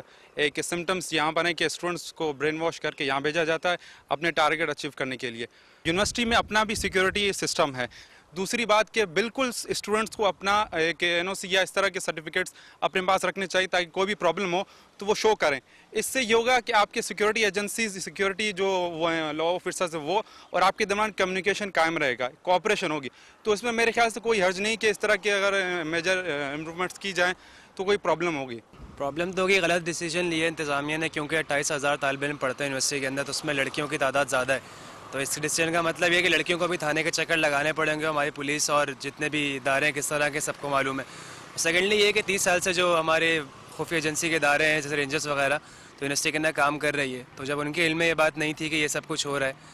एक सिम्टम्स यहाँ पर हैं कि स्टूडेंट्स को ब्रेन वॉश करके यहाँ भेजा जाता है अपने टारगेट अचीव करने के लिए। यूनिवर्सिटी में अपना भी सिक्योरिटी सिस्टम है। दूसरी बात कि बिल्कुल स्टूडेंट्स को अपना एक एन ओ सी या इस तरह के सर्टिफिकेट्स अपने पास रखने चाहिए ताकि कोई भी प्रॉब्लम हो तो वो शो करें। इससे ये होगा कि आपके सिक्योरिटी एजेंसीज, सिक्योरिटी जो वो लॉ ऑफिसर्स है वो और आपके दरमियान कम्युनिकेशन कायम रहेगा, कोऑपरेशन होगी। तो इसमें मेरे ख्याल से कोई हर्ज नहीं कि इस तरह के अगर मेजर इम्प्रूवमेंट्स की जाएँ तो कोई प्रॉब्लम होगी। प्रॉब्लम तो होगी, गलत डिसीजन लिए इंतज़ामिया ने, क्योंकि अट्ठाईस हज़ार तालिब इल्म पढ़ते हैं यूनिवर्सिटी के अंदर, तो उसमें लड़कियों की तादाद ज़्यादा है। तो इस डिसीजन का मतलब ये कि लड़कियों को भी थाने के चक्कर लगाने पड़ेंगे। हमारी पुलिस और जितने भी इदारे हैं किस तरह के सबको मालूम है। सेकेंडली ये कि तीस साल से जो हमारे खुफिया एजेंसी के इदारे हैं जैसे रेंजर्स वगैरह, तो यूनिवर्सिटी के अंदर काम कर रही है, तो जब उनके इल्म में ये बात नहीं थी कि ये सब कुछ हो रहा है,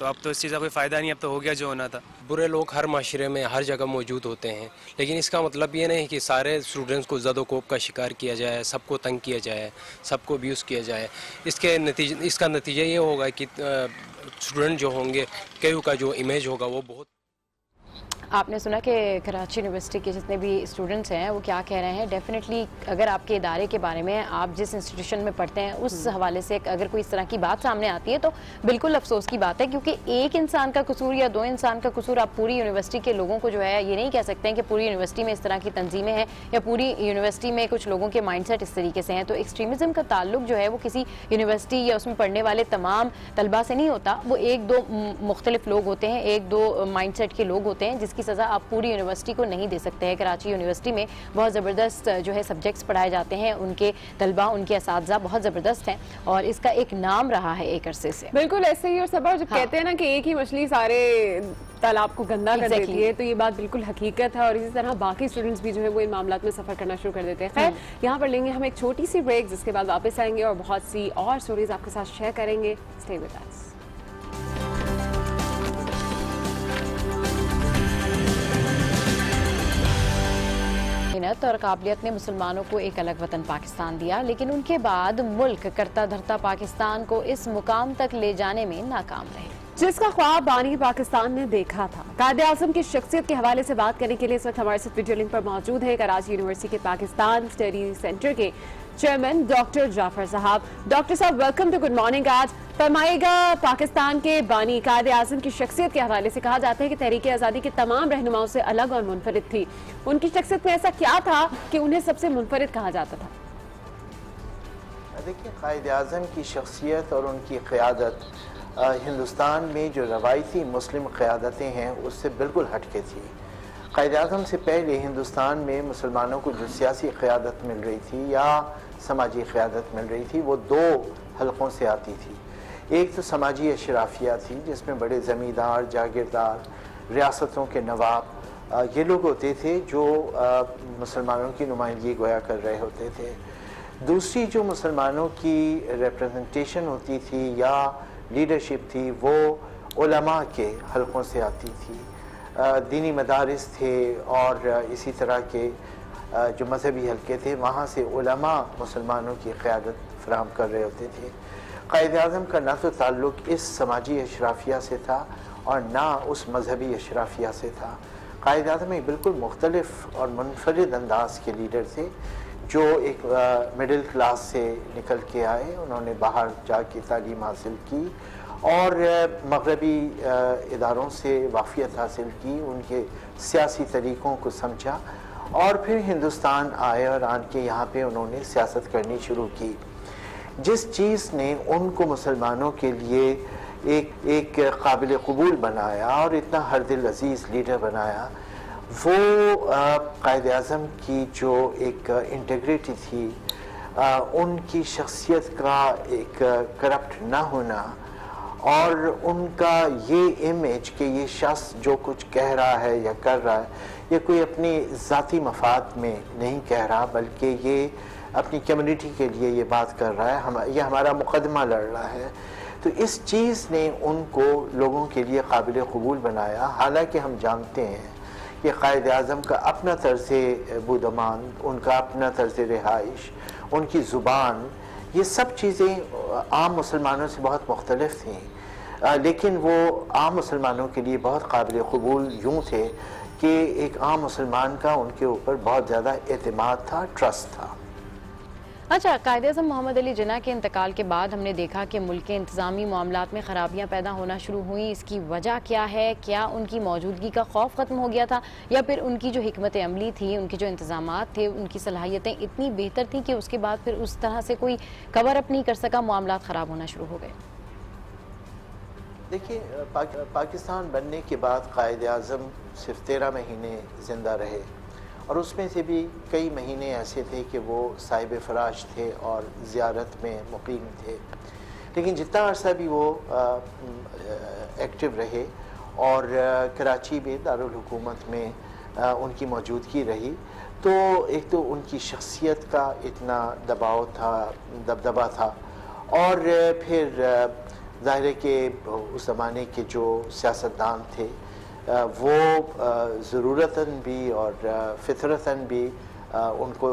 तो अब तो इस चीज़ का कोई फ़ायदा नहीं, अब तो हो गया जो होना था। बुरे लोग हर माशरे में हर जगह मौजूद होते हैं, लेकिन इसका मतलब ये नहीं कि सारे स्टूडेंट्स को ज़द-ओ-कोब का शिकार किया जाए, सबको तंग किया जाए, सबको अब्यूज़ किया जाए। इसके नतीजे इसका नतीजा ये होगा कि स्टूडेंट जो होंगे, केयू का जो इमेज होगा वो बहुत। आपने सुना कि कराची यूनिवर्सिटी के जितने भी स्टूडेंट्स हैं वो क्या कह रहे हैं। डेफिनेटली अगर आपके इदारे के बारे में, आप जिस इंस्टीट्यूशन में पढ़ते हैं उस हवाले से अगर कोई इस तरह की बात सामने आती है तो बिल्कुल अफसोस की बात है, क्योंकि एक इंसान का कसूर या दो इंसान का कसूर आप पूरी यूनिवर्सिटी के लोगों को जो है ये नहीं कह सकते हैं कि पूरी यूनिवर्सिटी में इस तरह की तंजीमें हैं या पूरी यूनिवर्सिटी में कुछ लोगों के माइंडसेट इस तरीके से हैं। तो एक्सट्रीमिज़म का ताल्लुक जो है वो किसी यूनिवर्सिटी या उसमें पढ़ने वाले तमाम तलबा से नहीं होता, वो एक दो मुख्तलिफ लोग होते हैं, एक दो माइंडसेट के लोग होते हैं जिसकी सज़ा आप पूरी यूनिवर्सिटी को नहीं दे सकते हैं। कराची यूनिवर्सिटी में बहुत ज़बरदस्त जो है सब्जेक्ट्स पढ़ाए जाते हैं, उनके तलबा, उनके असातिज़ा बहुत ज़बरदस्त हैं और इसका एक नाम रहा है एक अरसे से। बिल्कुल ऐसे ही। और सबा जब हाँ। कहते हैं ना कि एक ही मछली सारे तालाब को गंदा exactly. कर देती है, तो ये बात बिल्कुल हकीकत है। और इसी तरह बाकी स्टूडेंट्स भी जो है वो इन मामलात में सफ़र करना शुरू कर देते हैं। खैर, यहाँ पर लेंगे हम एक छोटी सी ब्रेक, जिसके बाद वापस आएंगे और बहुत सी और स्टोरीज आपके साथ शेयर करेंगे। Stay with us. मेहनत और काबिलियत ने मुसलमानों को एक अलग वतन पाकिस्तान दिया, लेकिन उनके बाद मुल्क करता धरता पाकिस्तान को इस मुकाम तक ले जाने में नाकाम रहे जिसका ख्वाब बानी पाकिस्तान ने देखा था। कायदे आज़म की शख्सियत के हवाले से बात करने के लिए इस वक्त हमारे साथ वीडियो लिंक पर मौजूद है कराची यूनिवर्सिटी के पाकिस्तान स्टडी सेंटर के चेयरमैन डॉक्टर जाफर साहब। डॉक्टर साहब, वेलकम टू गुड मॉर्निंग। आज फरमाएगा, पाकिस्तान के बानी कायदे आज़म की शख्सियत के हवाले से कहा जाता है कि तहरीक आज़ादी के तमाम रहनुमाओं से अलग और मुनफरिद थी। उनकी शख्सियत में ऐसा क्या था कि उन्हें सबसे मुनफरिद कहा जाता था? देखिए, कायदे आज़म की शख्सियत और उनकी क़यादत हिंदुस्तान में जो रवायती मुस्लिम क़यादतें हैं उससे बिल्कुल हटके थी। कायदे आज़म से पहले हिंदुस्तान में मुसलमानों को जो सियासी क़यादत मिल रही थी या समाजी क़यादत मिल रही थी वो दो हलकों से आती थी। एक तो समाजी अशराफिया थी जिसमें बड़े ज़मींदार, जागीरदार, रियासतों के नवाब ये लोग होते थे जो मुसलमानों की नुमाइंदगी गोया कर रहे होते थे। दूसरी जो मुसलमानों की रिप्रेजेंटेशन होती थी या लीडरशिप थी वो उलमा के हलकों से आती थी। दीनी मदारिस थे और इसी तरह के जो मजहबी हलके थे वहाँ से उलमा मुसलमानों की क़यादत फराहम कर रहे होते थे। कायदे आज़म का ना तो ताल्लुक़ इस समाजी अशराफिया से था और ना उस मजहबी अशराफिया से था। कायदे आज़म एक बिल्कुल मुख्तलिफ और मुनफरिद अंदाज के लीडर थे जो एक मिडिल क्लास से निकल के आए। उन्होंने बाहर जाके तालीम हासिल की और मगरबी इदारों से वाक़ियत हासिल की, उनके सियासी तरीक़ों को समझा और फिर हिंदुस्तान आए और आन के यहाँ पे उन्होंने सियासत करनी शुरू की। जिस चीज़ ने उनको मुसलमानों के लिए एक एक काबिल कबूल बनाया और इतना हर दिल अजीज़ लीडर बनाया, वो कायदे आज़म की जो एक इंटीग्रिटी थी, आ, उनकी शख्सियत का एक करप्ट ना होना और उनका ये इमेज कि ये शख्स जो कुछ कह रहा है या कर रहा है ये कोई अपनी ज़ाती मफाद में नहीं कह रहा बल्कि ये अपनी कम्युनिटी के लिए ये बात कर रहा है, हम ये हमारा मुकदमा लड़ रहा है। तो इस चीज़ ने उनको लोगों के लिए काबिल कबूल बनाया। हालांकि हम जानते हैं कि कायदे आज़म का अपना तर्ज़ बुदमान, उनका अपना तर्ज़ रिहाइश, उनकी ज़ुबान, ये सब चीज़ें आम मुसलमानों से बहुत मुख्तलिफ थीं, लेकिन वो आम मुसलमानों के लिए बहुत काबिल कबूल यूँ थे कि एक आम मुसलमान का उनके ऊपर बहुत ज़्यादा एतमाद था, ट्रस्ट था। अच्छा, कायदे-ए-आज़म मोहम्मद अली जिन्ना के इंतकाल के बाद हमने देखा कि मुल्क के इंतज़ामी मामलात में ख़राबियाँ पैदा होना शुरू हुई। इसकी वजह क्या है? क्या उनकी मौजूदगी का खौफ ख़त्म हो गया था या फिर उनकी जो हिकमत अमली थी, उनके जो इंतज़ामात थे, उनकी सलाहियतें इतनी बेहतर थी कि उसके बाद फिर उस तरह से कोई कवर अप नहीं कर सका, मामलात ख़राब होना शुरू हो गए? देखिए, पाक, पाकिस्तान बनने के बाद कायदे-ए-आज़म सिर्फ तेरह महीने ज़िंदा रहे और उसमें से भी कई महीने ऐसे थे कि वो साहिब फराश थे और ज़ियारत में मुकीम थे। लेकिन जितना अर्सा भी वो एक्टिव रहे और आ, कराची में दारुल हुकूमत में आ, उनकी मौजूदगी रही, तो एक तो उनकी शख्सियत का इतना दबाव था, दबदबा था और फिर आ, ज़ाहिर है कि उस ज़माने के जो सियासतदान थे वो ज़रूरतन भी और फितरतन भी उनको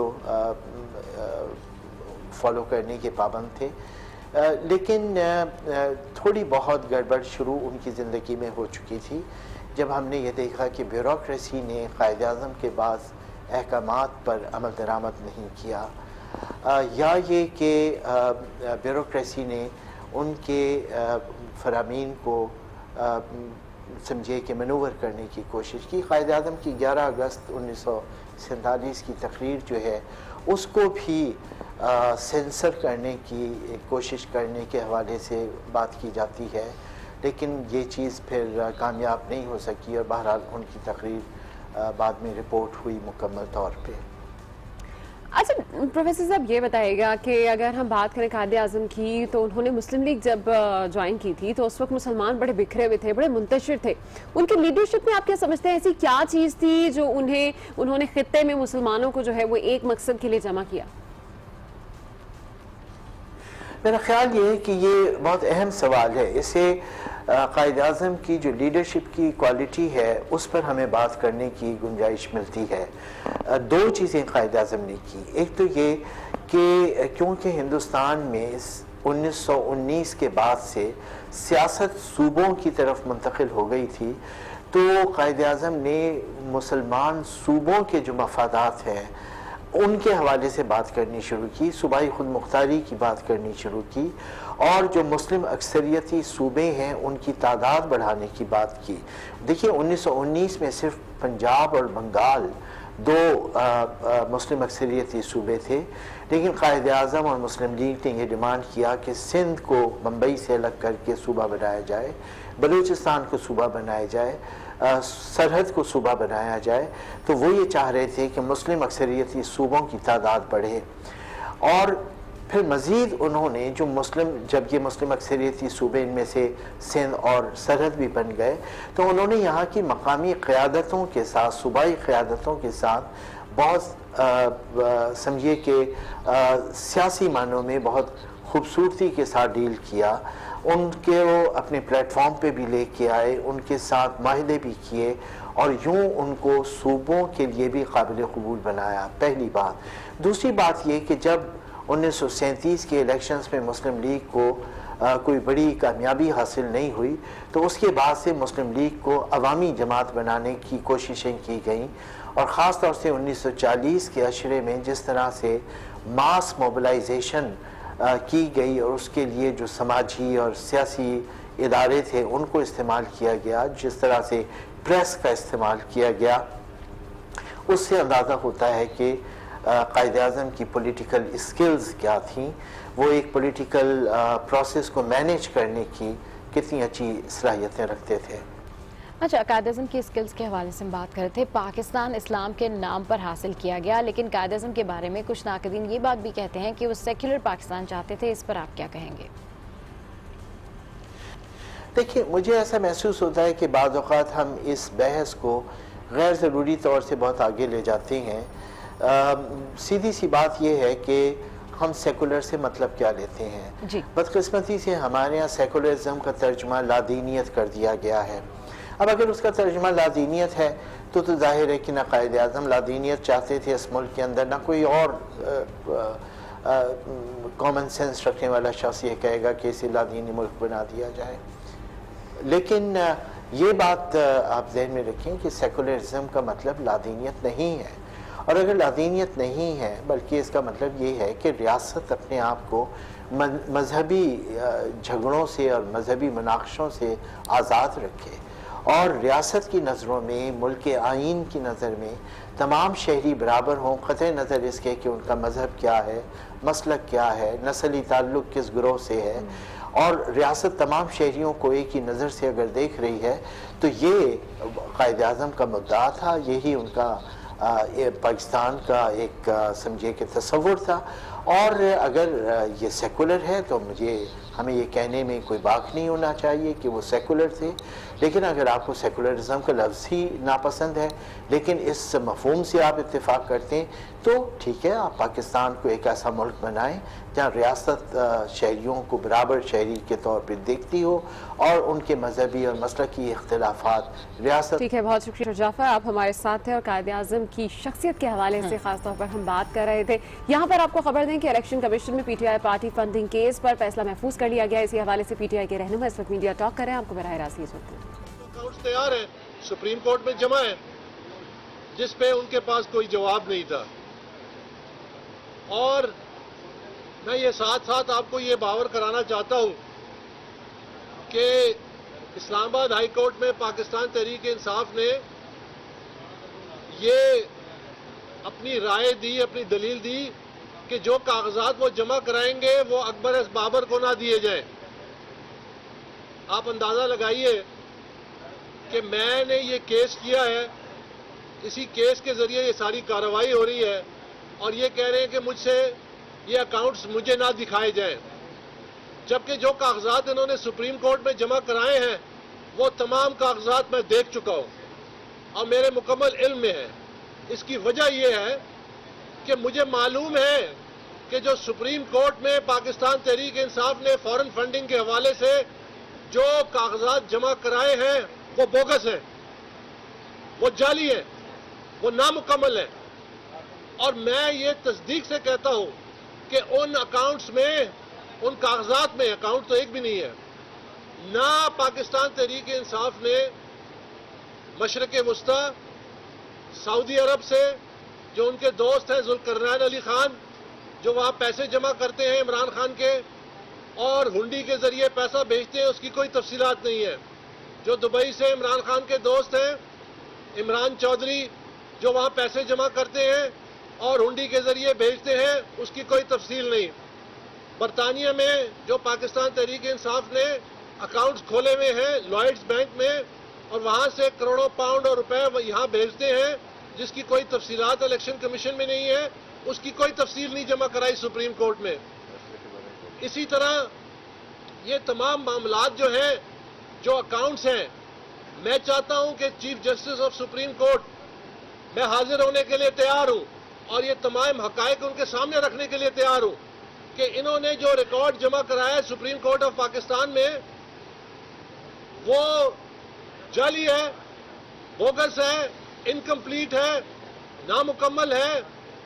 फॉलो करने के पाबंद थे, लेकिन थोड़ी बहुत गड़बड़ शुरू उनकी ज़िंदगी में हो चुकी थी जब हमने ये देखा कि ब्यूरोक्रेसी ने कायद-ए-आज़म के बाद अहकामात पर अमल दरामद नहीं किया, या ये कि ब्यूरोक्रेसी ने उनके फरामीन को समझे कि मनूवर करने की कोशिश की। कायद-ए-आज़म की ग्यारह अगस्त उन्नीस सौ सैंतालीस की तकरीर जो है उसको भी आ, सेंसर करने की कोशिश करने के हवाले से बात की जाती है, लेकिन ये चीज़ फिर कामयाब नहीं हो सकी और बहरहाल उनकी तकरीर बाद में रिपोर्ट हुई मुकम्मल तौर पे। अच्छा प्रोफेसर साहब ये बताइएगा कि अगर हम बात करें कायद-ए-आज़म की, तो उन्होंने मुस्लिम लीग जब ज्वाइन की थी तो उस वक्त मुसलमान बड़े बिखरे हुए थे, बड़े मुंतशिर थे। उनकी लीडरशिप में आप क्या समझते हैं, ऐसी क्या चीज़ थी जो उन्हें उन्होंने खित्ते में मुसलमानों को जो है वो एक मकसद के लिए जमा किया? मेरा ख्याल ये है कि ये बहुत अहम सवाल है। इसे कायद-ए-आज़म की जो लीडरशिप की क्वालिटी है उस पर हमें बात करने की गुंजाइश मिलती है। दो चीज़ें कायद-ए-आज़म ने की, एक तो ये कि क्योंकि हिंदुस्तान में उन्नीस सौ उन्नीस के बाद से सियासत सूबों की तरफ मुंतकिल हो गई थी, तो कायद-ए-आज़म ने मुसलमान सूबों के जो मफादात हैं उनके हवाले से बात करनी शुरू की, सूबाई खुद मुख्तारी की बात करनी शुरू की, और जो मुस्लिम अक्सरियती सूबे हैं उनकी तादाद बढ़ाने की बात की। देखिए उन्नीस सौ उन्नीस में सिर्फ पंजाब और बंगाल दो आ, आ, मुस्लिम अक्सरियती सूबे थे, लेकिन कायद-ए-आज़म और मुस्लिम लीग ने यह डिमांड किया कि सिंध को बम्बई से अलग करके सूबा बनाया जाए, बलूचिस्तान को सूबा बनाया जाए, सरहद को सूबा बनाया जाए। तो वो ये चाह रहे थे कि मुस्लिम अक्सरियती सूबों की तादाद बढ़े, और फिर मज़ीद उन्होंने जो मुस्लिम जब ये मुस्लिम अक्सरियती सूबे इनमें से सिंध और सरहद भी बन गए, तो उन्होंने यहाँ की मकामी क़यादतों के साथ, सूबाई क़यादतों के साथ बहुत समझिए कि सियासी मानों में बहुत खूबसूरती के साथ डील किया। उनके वो अपने प्लेटफॉर्म पे भी लेके आए, उनके साथ माहदे भी किए, और यूँ उनको सूबों के लिए भी काबिल कबूल बनाया, पहली बात। दूसरी बात ये कि जब उन्नीस सौ सैंतीस के इलेक्शंस में मुस्लिम लीग को आ, कोई बड़ी कामयाबी हासिल नहीं हुई, तो उसके बाद से मुस्लिम लीग को अवामी जमात बनाने की कोशिशें की गईं, और ख़ास तौर से उन्नीस सौ चालीस के अशरे में जिस तरह से मास मोबिलाइजेशन की गई और उसके लिए जो समाजी और सियासी इदारे थे उनको इस्तेमाल किया गया, जिस तरह से प्रेस का इस्तेमाल किया गया, उससे अंदाज़ा होता है कि कायद-ए-आज़म की पॉलिटिकल स्किल्स क्या थीं, वो एक पॉलिटिकल प्रोसेस को मैनेज करने की कितनी अच्छी सलाहियतें रखते थे। अच्छा, कायद-ए-आज़म की स्किल्स के हवाले से हम बात कर रहे थे, पाकिस्तान इस्लाम के नाम पर हासिल किया गया, लेकिन कायद-ए-आज़म के बारे में कुछ नाक़दीन ये बात भी कहते हैं कि वो सेक्युलर पाकिस्तान चाहते थे। इस पर आप क्या कहेंगे? देखिए, मुझे ऐसा महसूस होता है कि बाज़ औक़ात हम इस बहस को गैर ज़रूरी तौर से बहुत आगे ले जाते हैं। आ, सीधी सी बात यह है कि हम सेकुलर से मतलब क्या लेते हैं। बदकिस्मती से हमारे यहाँ सेकुलरिज्म का तर्जुमा लादीनियत कर दिया गया है। अब अगर उसका तर्जुमा लादीनियत है तो तो जाहिर है कि ना कायद-ए-आज़म लादीनियत चाहते थे इस मुल्क के अंदर, ना कोई और कॉमन सेंस रखने वाला शख्स ये कहेगा कि इसे लादीनी मुल्क बना दिया जाए। लेकिन आ, ये बात आ, आप ज़हन में रखें कि सेकुलरिज्म का मतलब लादीनियत नहीं है, और अगर लादीनियत नहीं है बल्कि इसका मतलब ये है कि रियासत अपने आप को मजहबी झगड़ों से और मजहबी मुनाक़शों से आज़ाद रखे, और रियासत की नज़रों में, मुल्क के आइन की नज़र में तमाम शहरी बराबर हों, क़तई नज़र इसके कि उनका मज़हब क्या है, मसलक क्या है, नस्ली ताल्लुक़ किस ग्रोह से है, और रियासत तमाम शहरियों को एक ही नज़र से अगर देख रही है, तो ये कायद-ए-आज़म का मुद्दा था, यही उनका आ, पाकिस्तान का एक समझिए कि तसव्वुर था। और अगर ये सेकुलर है तो मुझे हमें ये कहने में कोई बात नहीं होना चाहिए कि वो सेकुलर थे, लेकिन अगर आपको सेकुलरिज्म का लफ्ज़ ही नापसंद है लेकिन इस मफहूम से आप इत्तेफाक करते हैं तो ठीक है, आप पाकिस्तान को एक ऐसा मुल्क बनाएं जहाँ रियासत शहरियों को बराबर शहरी के तौर पर देखती हो और उनके मजहबी और मसलकी इख्तिलाफात रियासत। ठीक है, बहुत शुक्रिया जाफर, आप हमारे साथ थे और कायदे आज़म की शख्सियत के हवाले से खासतौर पर हम बात कर रहे थे। यहाँ पर आपको खबर दें कि इलेक्शन कमीशन में पीटीआई पार्टी फंडिंग केस पर फैसला महफूज कर लिया गया। इसी हवाले से पीटीआई के रहनुमा इस वक्त मीडिया टॉक कर रहे हैं, आपको बराह रास्त अकाउंट्स तैयार है, सुप्रीम कोर्ट में जमा है, जिस पे उनके पास कोई जवाब नहीं था। और मैं ये साथ साथ आपको ये बावर कराना चाहता हूं कि इस्लामाबाद हाई कोर्ट में पाकिस्तान तहरीक इंसाफ ने ये अपनी राय दी, अपनी दलील दी कि जो कागजात वो जमा कराएंगे वो अकबर एस बाबर को ना दिए जाए। आप अंदाजा लगाइए कि मैंने ये केस किया है, इसी केस के जरिए ये सारी कार्रवाई हो रही है और ये कह रहे हैं कि मुझसे ये अकाउंट्स मुझे ना दिखाए जाएं, जबकि जो कागजात इन्होंने सुप्रीम कोर्ट में जमा कराए हैं वो तमाम कागजात मैं देख चुका हूं और मेरे मुकम्मल इल्म में है। इसकी वजह यह है कि मुझे मालूम है कि जो सुप्रीम कोर्ट में पाकिस्तान तहरीक इंसाफ ने फॉरेन फंडिंग के हवाले से जो कागजात जमा कराए हैं वो बोगस हैं, वो जाली हैं, वो नामुकम्मल हैं। और मैं ये तस्दीक से कहता हूं कि उन अकाउंट्स में, उन कागजात में, अकाउंट तो एक भी नहीं है, ना पाकिस्तान तहरीक इंसाफ ने मशरक़ वस्ता सऊदी अरब से जो उनके दोस्त हैं जुल्करनैन अली खान, जो वहाँ पैसे जमा करते हैं इमरान खान के और हुंडी के जरिए पैसा भेजते हैं, उसकी कोई तफसीलात नहीं है। जो दुबई से इमरान खान के दोस्त हैं इमरान चौधरी, जो वहाँ पैसे जमा करते हैं और हुंडी के जरिए भेजते हैं, उसकी कोई तफसील नहीं। बरतानिया में जो पाकिस्तान तहरीक इंसाफ ने अकाउंट्स खोले हुए हैं लॉयड्स बैंक में और वहाँ से करोड़ों पाउंड और रुपए यहाँ भेजते हैं, जिसकी कोई तफसीलात इलेक्शन कमीशन में नहीं है, उसकी कोई तफसील नहीं जमा कराई सुप्रीम कोर्ट में। इसी तरह ये तमाम मामलात जो हैं, जो अकाउंट्स हैं, मैं चाहता हूं कि chief justice of supreme court, मैं हाजिर होने के लिए तैयार हूं और ये तमाम हकायक उनके सामने रखने के लिए तैयार हूं कि इन्होंने जो रिकॉर्ड जमा कराया है सुप्रीम कोर्ट ऑफ पाकिस्तान में वो जाली है, बोगस है, इनकम्प्लीट है, नामुकम्मल है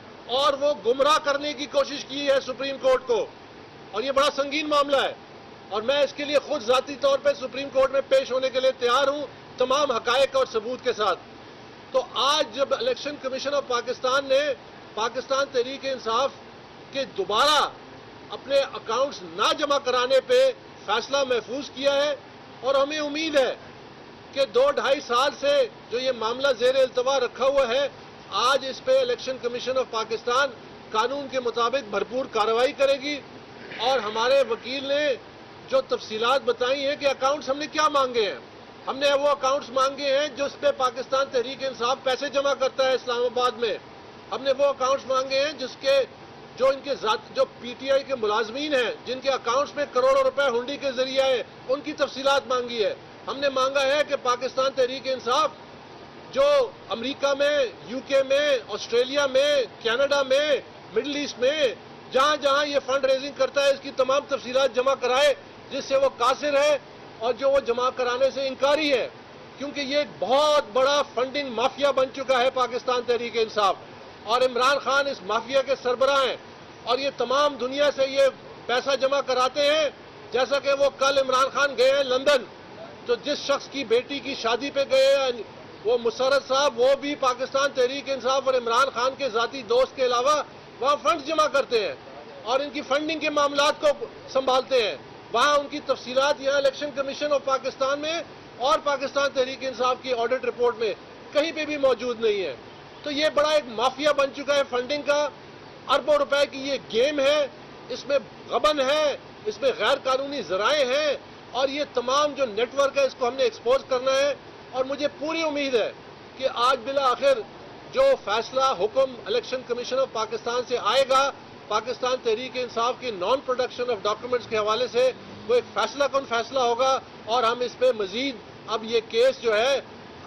और वो गुमराह करने की कोशिश की है सुप्रीम कोर्ट को। और ये बड़ा संगीन मामला है और मैं इसके लिए खुद जाती तौर पे सुप्रीम कोर्ट में पेश होने के लिए तैयार हूं तमाम हकायक और सबूत के साथ। तो आज जब इलेक्शन कमीशन ऑफ पाकिस्तान ने पाकिस्तान तहरीक इंसाफ के दोबारा अपने अकाउंट्स ना जमा कराने पे फैसला महफूज किया है और हमें उम्मीद है कि दो ढाई साल से जो ये मामला जेर इल्तवा रखा हुआ है, आज इस पे इलेक्शन कमीशन ऑफ पाकिस्तान कानून के मुताबिक भरपूर कार्रवाई करेगी। और हमारे वकील ने जो तफसीलात बताई हैं कि अकाउंट्स हमने क्या मांगे हैं, हमने वो अकाउंट्स मांगे हैं जिस पे पाकिस्तान तहरीक इंसाफ पैसे जमा करता है इस्लामाबाद में। हमने वो अकाउंट्स मांगे हैं जिसके जो इनके जो पीटीआई के मुलाजमीन हैं, जिनके अकाउंट्स में करोड़ों रुपए हुंडी के जरिए है, उनकी तफसीलात मांगी है। हमने मांगा है कि पाकिस्तान तहरीक इंसाफ जो अमेरिका में, यूके में, ऑस्ट्रेलिया में, कनाडा में, मिडिल ईस्ट में जहां जहां ये फंड रेजिंग करता है, इसकी तमाम तफसीलात जमा कराए, जिससे वो कासिर है और जो वो जमा कराने से इनकारी है, क्योंकि ये एक बहुत बड़ा फंडिंग माफिया बन चुका है पाकिस्तान तहरीक इंसाफ और इमरान खान इस माफिया के सरबराह हैं और ये तमाम दुनिया से ये पैसा जमा कराते हैं। जैसा कि वो कल इमरान खान गए हैं लंदन, तो जिस शख्स की बेटी की शादी पे गए हैं वो मुशर्रफ साहब, वो भी पाकिस्तान तहरीक इंसाफ और इमरान खान के जाती दोस्त के अलावा वहाँ फंड जमा करते हैं और इनकी फंडिंग के मामलात को संभालते हैं। वहाँ उनकी तफसीलात यहाँ इलेक्शन कमीशन ऑफ पाकिस्तान में और पाकिस्तान तहरीक इंसाफ की ऑडिट रिपोर्ट में कहीं पे भी मौजूद नहीं है। तो ये बड़ा एक माफिया बन चुका है फंडिंग का, अरबों रुपए की ये गेम है, इसमें गबन है, इसमें गैर कानूनी जराए हैं और ये तमाम जो नेटवर्क है इसको हमने एक्सपोज करना है। और मुझे पूरी उम्मीद है कि आज बिला आखिर जो फैसला हुक्म इलेक्शन कमीशन ऑफ पाकिस्तान से आएगा पाकिस्तान तहरीक इंसाफ की नॉन प्रोडक्शन ऑफ डॉक्यूमेंट्स के हवाले से, वो एक फैसला कौन फैसला होगा और हम इस पे मजीद अब ये केस जो है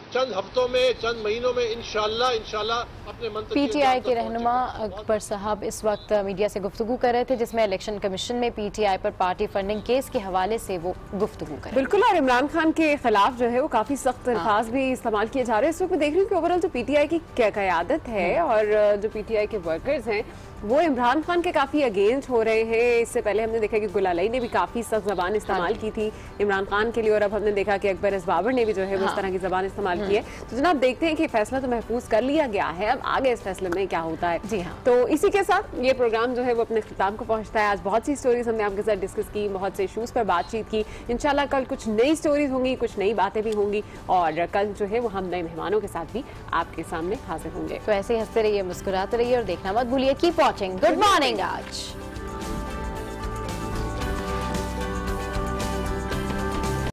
चंद हफ्तों में, चंद महीनों में इंशाल्लाह इंशाल्लाह अपने मंतव्य पीटीआई के रहनुमा अकबर साहब इस वक्त मीडिया से गुफ्तगू कर रहे थे, जिसमें इलेक्शन कमीशन में पीटीआई पर पार्टी फंडिंग केस के हवाले से वो गुफ्तगू कर। बिल्कुल, और इमरान खान के खिलाफ जो है वो काफी सख्त अल्फाज भी इस्तेमाल किए जा रहे हैं। इस वक्त मैं देख रही हूँ कि ओवरऑल जो पीटीआई की क्या क़यादत है और जो पीटीआई के वर्कर्स हैं वो इमरान खान के काफी अगेंस्ट हो रहे हैं। इससे पहले हमने देखा कि गुलालई ने भी काफी सख्त जबान इस्तेमाल की थी इमरान खान के लिए, और अब हमने देखा कि अकबर बाबर ने भी जो है वो इस तरह की जबान इस्तेमाल की है। तो जनाब देखते हैं कि फैसला तो महफूज कर लिया गया है, अब आगे इस फैसले में क्या होता है। जी हाँ, तो इसी के साथ ये प्रोग्राम जो है वो अपने खिताब को पहुंचता है। आज बहुत सी स्टोरीज हमने आपके साथ डिस्कस की, बहुत से इशूज पर बातचीत की। इंशाल्लाह कल कुछ नई स्टोरीज होंगी, कुछ नई बातें भी होंगी, और कल जो है वो हम नए मेहमानों के साथ भी आपके सामने हाजिर होंगे। तो ऐसे ही हंसते रहिए, मुस्कुराते रहिए और देखना मत भूलिए कीप वॉचिंग गुड मॉर्निंग आज।